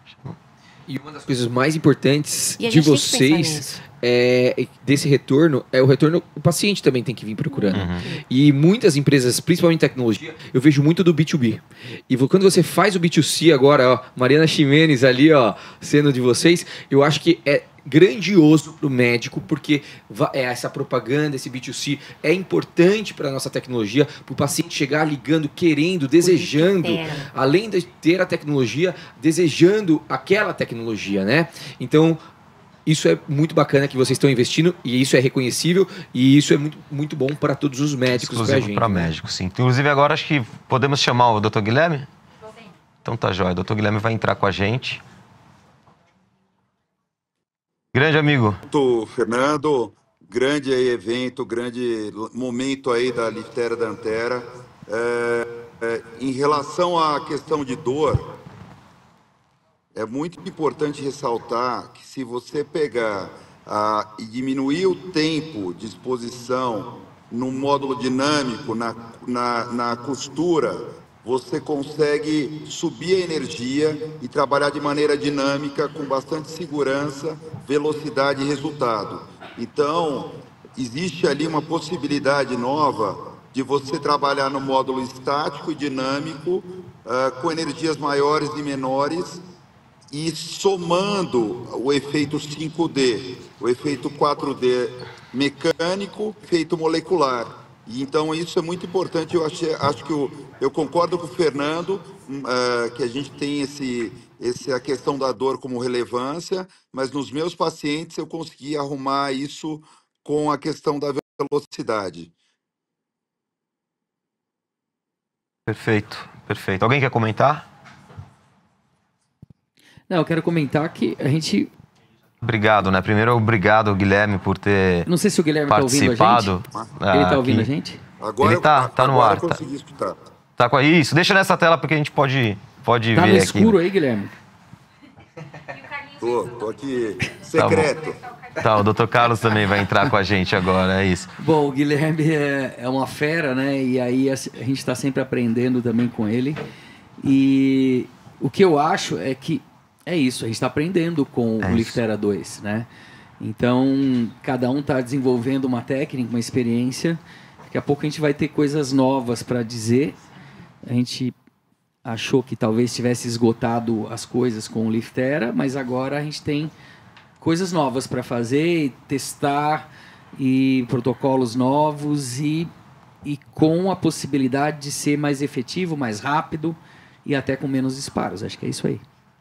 S11: E uma das coisas mais importantes de vocês é, desse retorno é o retorno o paciente também tem que vir procurando. Uhum. E muitas empresas, principalmente em tecnologia, eu vejo muito do B dois B. E quando você faz o B dois C agora, ó, Mariana Ximenes ali, ó, sendo de vocês, eu acho que é grandioso para o médico, porque essa propaganda, esse B dois C é importante para a nossa tecnologia, para o paciente chegar ligando, querendo, desejando, além de ter a tecnologia, desejando aquela tecnologia, né? Então, isso é muito bacana que vocês estão investindo e isso é reconhecível e isso é muito, muito bom para todos os médicos.
S1: Exclusivo para
S11: né?
S1: médicos, sim. Inclusive, agora acho que podemos chamar o doutor Guilherme? Então tá jóia. O doutor Guilherme vai entrar com a gente. Grande amigo.
S2: Doutor Fernando, grande aí evento, grande momento aí da Liftera da Antera. É, é, em relação à questão de dor, é muito importante ressaltar que se você pegar ah, e diminuir o tempo de exposição no módulo dinâmico, na, na, na costura, você consegue subir a energia e trabalhar de maneira dinâmica, com bastante segurança, velocidade e resultado. Então, existe ali uma possibilidade nova de você trabalhar no módulo estático e dinâmico, uh, com energias maiores e menores, e somando o efeito cinco D, o efeito quatro D mecânico, efeito molecular. E então isso é muito importante. Eu acho, acho que eu, eu concordo com o Fernando, uh, que a gente tem esse, esse, a questão da dor como relevância, mas nos meus pacientes eu consegui arrumar isso com a questão da velocidade.
S1: Perfeito, perfeito. Alguém quer comentar?
S13: Não, eu quero comentar que a gente...
S1: Obrigado, né? Primeiro, obrigado, Guilherme, por ter
S13: Não sei se o Guilherme está ouvindo a gente.
S1: Ah,
S13: Ele está ouvindo
S1: aqui.
S13: a gente?
S2: Agora,
S1: Ele tá, tá no ar.
S2: Eu consegui escutar.
S1: Tá com isso. Deixa nessa tela porque a gente pode, pode
S13: tá
S1: ver
S13: no
S1: aqui.
S13: escuro aí, Guilherme?
S2: Tô, tô aqui, secreto.
S1: Tá, tá, o doutor Carlos também vai entrar com a gente agora, é isso.
S13: Bom, o Guilherme é, é uma fera, né? E aí a, a gente está sempre aprendendo também com ele. E o que eu acho é que é isso, a gente está aprendendo com é o Liftera dois, né? Então, cada um está desenvolvendo uma técnica, uma experiência. Daqui a pouco a gente vai ter coisas novas para dizer. A gente achou que talvez tivesse esgotado as coisas com o Liftera, mas agora a gente tem coisas novas para fazer, e testar, e protocolos novos, e, e com a possibilidade de ser mais efetivo, mais rápido e até com menos disparos. Acho que é isso aí.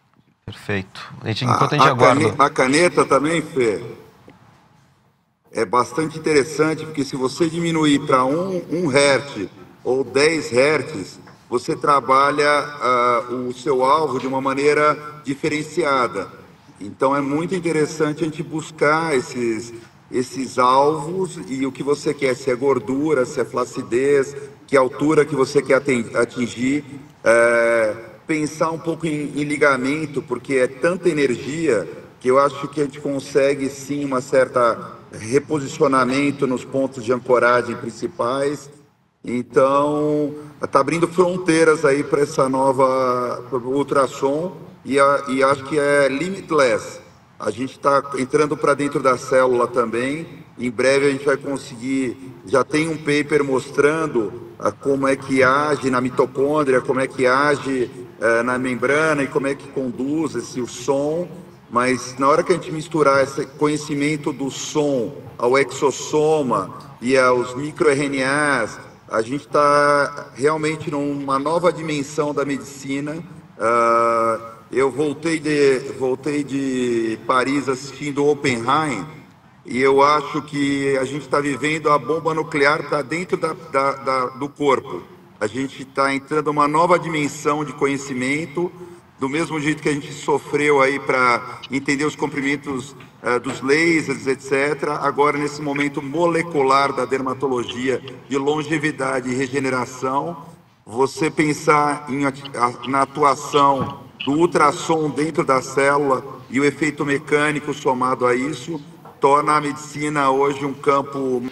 S1: Perfeito. A gente, enquanto a, a gente
S2: a
S1: aguarda...
S2: Caneta, a caneta também, Fê, é bastante interessante, porque se você diminuir para um, um hertz ou dez hertz, você trabalha uh, o seu alvo de uma maneira diferenciada. Então é muito interessante a gente buscar esses, esses alvos e o que você quer, se é gordura, se é flacidez, que altura que você quer atingir, é, pensar um pouco em, em ligamento, porque é tanta energia que eu acho que a gente consegue sim uma certa reposicionamento nos pontos de ancoragem principais. Então, está abrindo fronteiras aí para essa nova ultrassom e, a, e acho que é limitless. A gente está entrando para dentro da célula também. Em breve a gente vai conseguir, já tem um paper mostrando a, como é que age na mitocôndria, como é que age é, na membrana e como é que conduz esse o som. Mas na hora que a gente misturar esse conhecimento do som ao exossoma e aos micro-R N As, a gente está realmente numa nova dimensão da medicina. Uh, eu voltei de, voltei de Paris assistindo Oppenheim e eu acho que a gente está vivendo a bomba nuclear para dentro da, da, da, do corpo. A gente está entrando numa nova dimensão de conhecimento, do mesmo jeito que a gente sofreu aí para entender os comprimentos uh, dos lasers, etcétera. Agora, nesse momento molecular da dermatologia, de longevidade e regeneração, você pensar em, na atuação do ultrassom dentro da célula e o efeito mecânico somado a isso, torna a medicina hoje um campo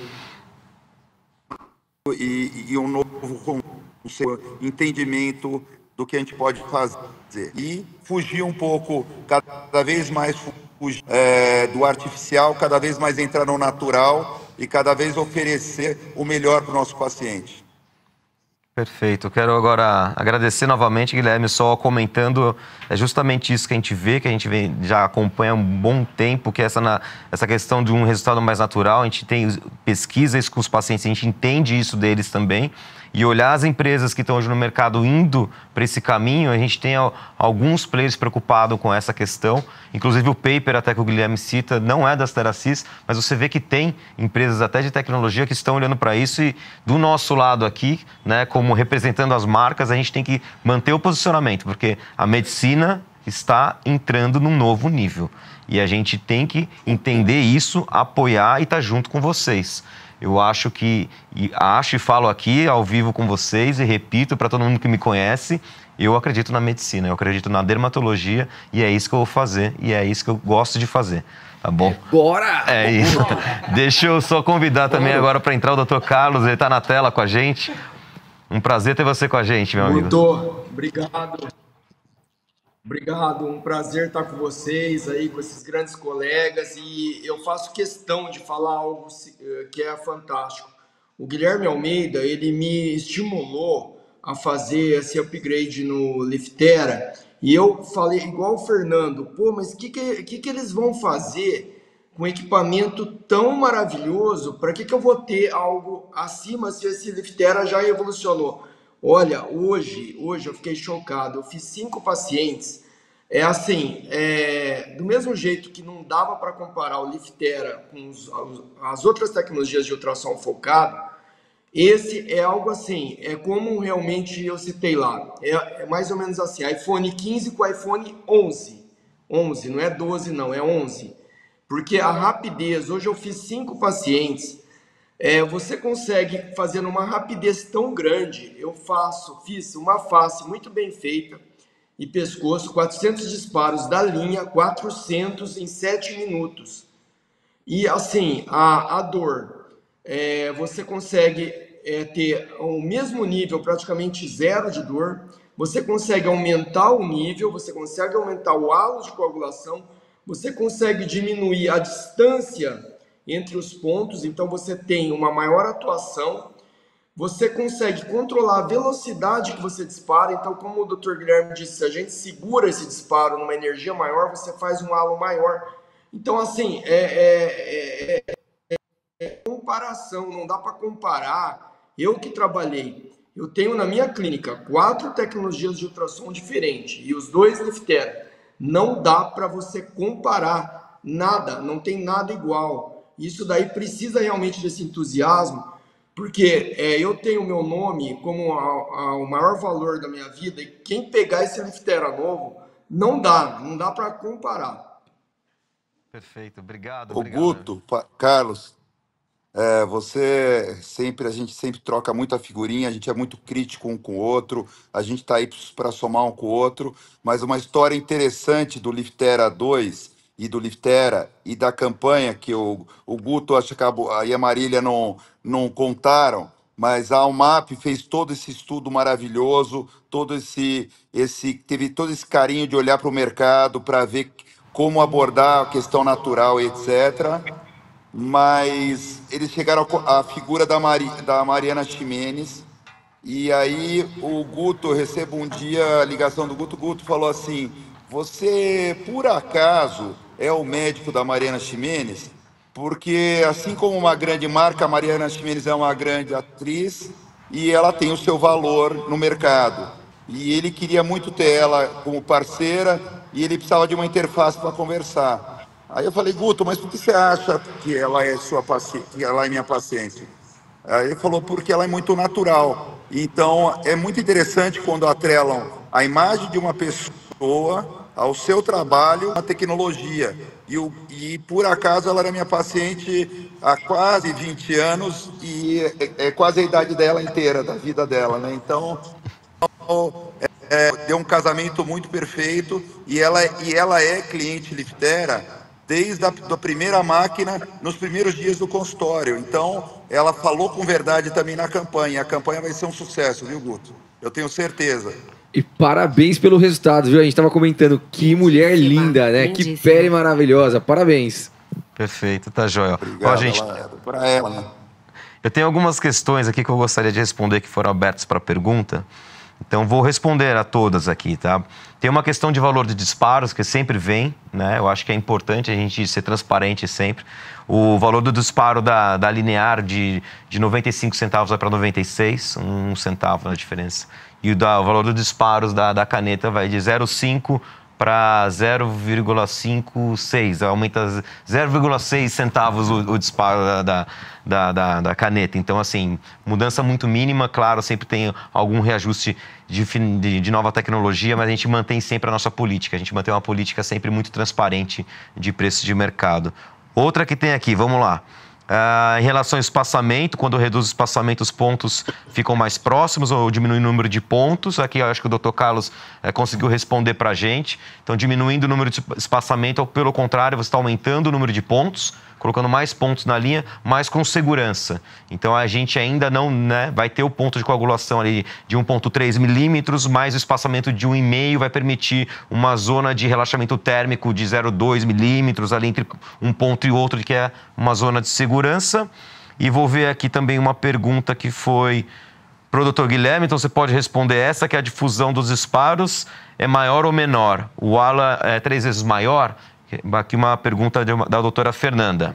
S2: e, e um novo entendimento do que a gente pode fazer. E fugir um pouco, cada vez mais fugir, é, do artificial, cada vez mais entrar no natural e cada vez oferecer o melhor para o nosso paciente.
S1: Perfeito. Quero agora agradecer novamente, Guilherme, só comentando, é justamente isso que a gente vê, que a gente vê, já acompanha há um bom tempo, que é essa, na, essa questão de um resultado mais natural. A gente tem pesquisa isso com os pacientes, a gente entende isso deles também. E olhar as empresas que estão hoje no mercado indo para esse caminho, a gente tem alguns players preocupados com essa questão. Inclusive o paper até que o Guilherme cita não é das Theracis, mas você vê que tem empresas até de tecnologia que estão olhando para isso e do nosso lado aqui, né, como representando as marcas, a gente tem que manter o posicionamento, porque a medicina está entrando num novo nível. E a gente tem que entender isso, apoiar e estar junto com vocês. Eu acho que, e acho e falo aqui ao vivo com vocês e repito para todo mundo que me conhece, eu acredito na medicina, eu acredito na dermatologia e é isso que eu vou fazer e é isso que eu gosto de fazer, tá bom?
S11: Bora!
S1: É isso. Deixa eu só convidar também agora para entrar o doutor Carlos, ele está na tela com a gente. Um prazer ter você com a gente, meu amigo.
S4: Doutor, obrigado. Obrigado, um prazer estar com vocês aí, com esses grandes colegas, e eu faço questão de falar algo que é fantástico. O Guilherme Almeida, ele me estimulou a fazer esse upgrade no Liftera, e eu falei igual o Fernando, pô, mas o que, que, que, que eles vão fazer com equipamento tão maravilhoso? Para que, que eu vou ter algo acima se esse Liftera já evolucionou? Olha, hoje, hoje eu fiquei chocado, eu fiz cinco pacientes, é assim, é, do mesmo jeito que não dava para comparar o Liftera com os, as outras tecnologias de ultrassom focado, esse é algo assim, é como realmente eu citei lá, é, é mais ou menos assim, iPhone quinze com iPhone onze, onze, não é doze não, é onze, porque a rapidez, hoje eu fiz cinco pacientes, É, você consegue fazer numa rapidez tão grande. Eu faço, fiz uma face muito bem feita e pescoço, quatrocentos disparos da linha, quatrocentos em sete minutos. E assim, a, a dor, é, você consegue é, ter o mesmo nível, praticamente zero de dor. Você consegue aumentar o nível, você consegue aumentar o halo de coagulação, você consegue diminuir a distância entre os pontos, então você tem uma maior atuação, você consegue controlar a velocidade que você dispara, então como o doutor Guilherme disse, se a gente segura esse disparo numa energia maior, você faz um halo maior. Então assim, é, é, é, é, é comparação, não dá para comparar. Eu que trabalhei, eu tenho na minha clínica quatro tecnologias de ultrassom diferentes, e os dois Liftera. Não dá para você comparar nada, não tem nada igual. Isso daí precisa realmente desse entusiasmo, porque é, eu tenho o meu nome como a, a, o maior valor da minha vida, e quem pegar esse Liftera novo, não dá, não dá para comparar.
S1: Perfeito, obrigado.
S2: O
S1: obrigado.
S2: Guto, pa- Carlos, é, você sempre, a gente sempre troca muita figurinha, a gente é muito crítico um com o outro, a gente está aí para somar um com o outro, mas uma história interessante do Liftera dois e do Liftera e da campanha que o, o Guto, acho que a, e a Marília não, não contaram, mas a Almap fez todo esse estudo maravilhoso, todo esse, esse, teve todo esse carinho de olhar para o mercado, para ver como abordar a questão natural, etcétera. Mas eles chegaram à figura da, Mari, da Mariana Ximenes, e aí o Guto, eu recebo um dia a ligação do Guto, o Guto falou assim, você, por acaso, é o médico da Mariana Ximenes? Porque, assim como uma grande marca, a Mariana Ximenes é uma grande atriz e ela tem o seu valor no mercado. E ele queria muito ter ela como parceira e ele precisava de uma interface para conversar. Aí eu falei, Guto, mas por que você acha que ela é sua paciente, que ela é minha paciente? Aí ele falou, porque ela é muito natural. Então, é muito interessante quando atrelam a imagem de uma pessoa ao seu trabalho, a tecnologia. E, o, e por acaso, ela era minha paciente há quase vinte anos e é, é quase a idade dela inteira, da vida dela, né? Então, é, deu um casamento muito perfeito e ela, e ela é cliente Liftera desde a da primeira máquina, nos primeiros dias do consultório. Então, ela falou com verdade também na campanha. A campanha vai ser um sucesso, viu, Guto? Eu tenho certeza.
S11: E parabéns pelo resultado, viu? A gente estava comentando, que mulher linda, né? Que pele maravilhosa. Parabéns.
S1: Perfeito, tá joia.
S2: Obrigado,
S1: Ó, gente,
S2: ela, pra ela, né?
S1: Eu tenho algumas questões aqui que eu gostaria de responder que foram abertas para pergunta. Então, vou responder a todas aqui, tá? Tem uma questão de valor de disparos, que sempre vem, né? Eu acho que é importante a gente ser transparente sempre. O valor do disparo da, da linear de, de noventa e cinco centavos vai para noventa e seis, um centavo na diferença. E o, da, o valor dos disparos da, da caneta vai de zero vírgula cinco para zero vírgula cinquenta e seis, aumenta zero vírgula seis centavos o, o disparo da, da, da, da caneta. Então, assim, mudança muito mínima, claro, sempre tem algum reajuste de, de, de nova tecnologia, mas a gente mantém sempre a nossa política, a gente mantém uma política sempre muito transparente de preço de mercado. Outra que tem aqui, vamos lá. Uh, em relação ao espaçamento, quando reduz o espaçamento, os pontos ficam mais próximos ou diminui o número de pontos. Aqui eu acho que o doutor Carlos uh, conseguiu responder para a gente. Então, diminuindo o número de espaçamento, ou pelo contrário, você está aumentando o número de pontos, colocando mais pontos na linha, mas com segurança. Então, a gente ainda não, né, vai ter o ponto de coagulação ali de um vírgula três milímetros, mais o espaçamento de um vírgula cinco vai permitir uma zona de relaxamento térmico de zero vírgula dois milímetros, ali entre um ponto e outro, que é uma zona de segurança. E vou ver aqui também uma pergunta que foi para o doutor Guilherme, então você pode responder essa, que é a difusão dos disparos é maior ou menor? O ala é três vezes maior? Aqui uma pergunta da doutora Fernanda.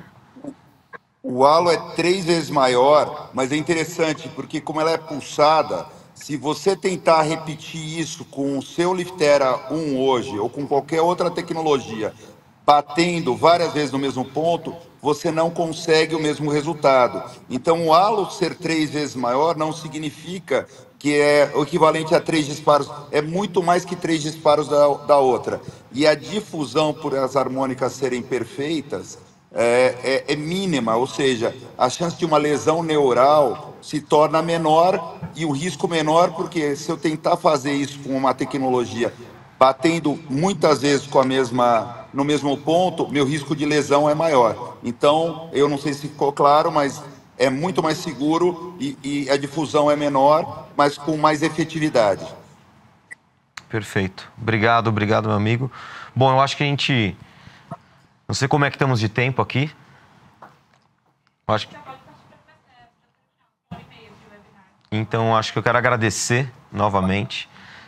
S2: O halo é três vezes maior, mas é interessante, porque como ela é pulsada, se você tentar repetir isso com o seu Liftera um hoje, ou com qualquer outra tecnologia, batendo várias vezes no mesmo ponto, você não consegue o mesmo resultado. Então, o halo ser três vezes maior não significa que é o equivalente a três disparos, é muito mais que três disparos da, da outra. E a difusão, por as harmônicas serem perfeitas, é, é, é mínima, ou seja, a chance de uma lesão neural se torna menor e o risco menor, porque se eu tentar fazer isso com uma tecnologia batendo muitas vezes com a mesma, no mesmo ponto, meu risco de lesão é maior. Então, eu não sei se ficou claro, mas é muito mais seguro e, e a difusão é menor, mas com mais efetividade.
S1: Perfeito. Obrigado, obrigado, meu amigo. Bom, eu acho que a gente... Não sei como é que estamos de tempo aqui. Eu acho que... Então, acho que eu quero agradecer novamente.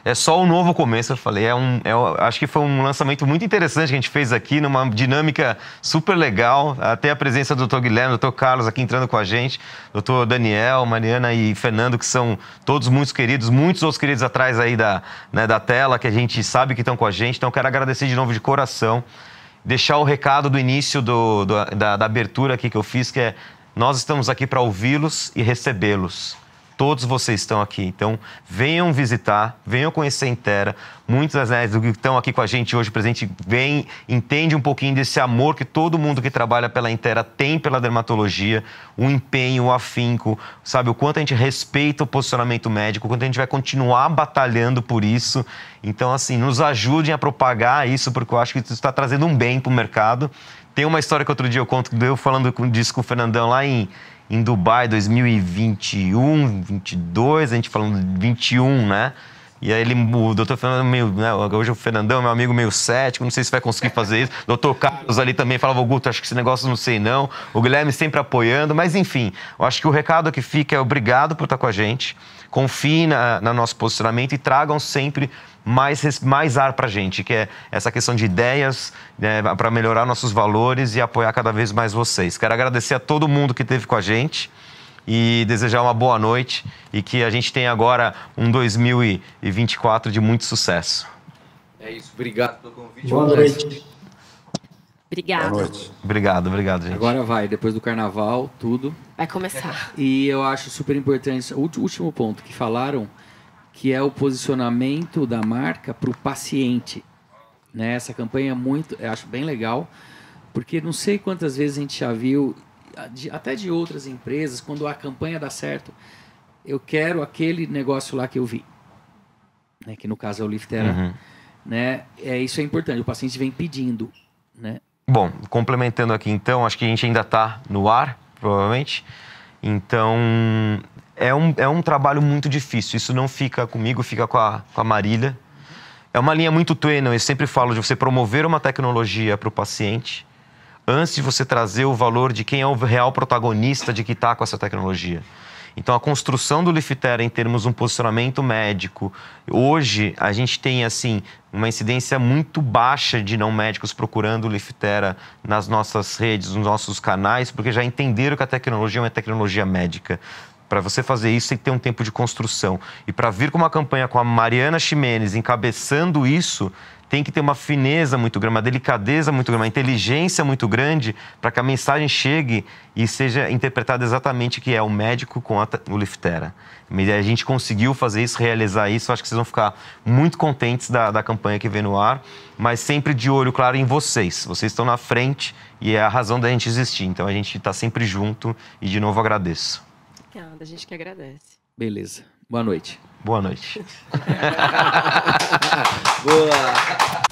S1: é só um novo começo, eu falei. É um, é, acho que foi um lançamento muito interessante que a gente fez aqui, numa dinâmica super legal. Até a presença do doutor Guilherme, do doutor Carlos aqui entrando com a gente, doutor Daniel, Mariana e Fernando, que são todos muito queridos, muitos outros queridos atrás aí da, né, da tela, que a gente sabe que estão com a gente. Então, eu quero agradecer de novo de coração. Deixar o recado do início do, do, da, da abertura aqui que eu fiz, que é: nós estamos aqui para ouvi-los e recebê-los. Todos vocês estão aqui, então venham visitar, venham conhecer a Intera. Muitas né, que estão aqui com a gente hoje presente, vem, entende um pouquinho desse amor que todo mundo que trabalha pela Intera tem pela dermatologia, o empenho, o afinco, sabe, o quanto a gente respeita o posicionamento médico, o quanto a gente vai continuar batalhando por isso. Então, assim, nos ajudem a propagar isso, porque eu acho que isso está trazendo um bem para o mercado. Tem uma história que outro dia eu conto, eu falando disso com o Fernandão lá em... em Dubai, dois mil e vinte e um, vinte e dois, a gente falando de vinte e um, né? E aí ele, o doutor Fernando, meio, né? Hoje o Fernandão, meu amigo, meio cético, não sei se vai conseguir fazer isso. doutor Carlos ali também falava: Guto, acho que esse negócio não sei não. O Guilherme sempre apoiando, mas enfim, eu acho que o recado que fica é: obrigado por estar com a gente, confiem na, na nosso posicionamento e tragam sempre mais, mais ar pra gente, que é essa questão de ideias, né, para melhorar nossos valores e apoiar cada vez mais vocês. Quero agradecer a todo mundo que esteve com a gente e desejar uma boa noite e que a gente tenha agora um dois mil e vinte e quatro de muito sucesso.
S11: É isso, obrigado pelo convite.
S4: Boa noite.
S12: Obrigada.
S2: Boa noite.
S1: Obrigado, obrigado, gente.
S13: Agora vai, depois do carnaval, tudo.
S12: Vai começar.
S13: E eu acho super importante, o último ponto que falaram, que é o posicionamento da marca para o paciente. Né? Essa campanha é muito, eu acho bem legal, porque não sei quantas vezes a gente já viu, de, até de outras empresas, quando a campanha dá certo, eu quero aquele negócio lá que eu vi. Né? Que no caso é o Liftera. Uhum. Né? É, isso é importante, o paciente vem pedindo. Né?
S1: Bom, complementando aqui então, acho que a gente ainda está no ar, provavelmente. Então... É um, é um trabalho muito difícil, isso não fica comigo, fica com a, com a Marília. É uma linha muito tênue, eu sempre falo de você promover uma tecnologia para o paciente antes de você trazer o valor de quem é o real protagonista de que está com essa tecnologia. Então, a construção do Liftera em termos de um posicionamento médico, hoje a gente tem, assim, uma incidência muito baixa de não médicos procurando o Liftera nas nossas redes, nos nossos canais, porque já entenderam que a tecnologia é uma tecnologia médica. Para você fazer isso, tem que ter um tempo de construção. E para vir com uma campanha com a Mariana Ximenes encabeçando isso, tem que ter uma fineza muito grande, uma delicadeza muito grande, uma inteligência muito grande para que a mensagem chegue e seja interpretada exatamente que é o médico com a, o Liftera. E a gente conseguiu fazer isso, realizar isso. Acho que vocês vão ficar muito contentes da, da campanha que vem no ar, mas sempre de olho, claro, em vocês. Vocês estão na frente e é a razão da gente existir. Então, a gente está sempre junto e, de novo, agradeço.
S12: Obrigada, a gente que agradece.
S13: Beleza. Boa noite.
S1: Boa noite.
S11: Boa.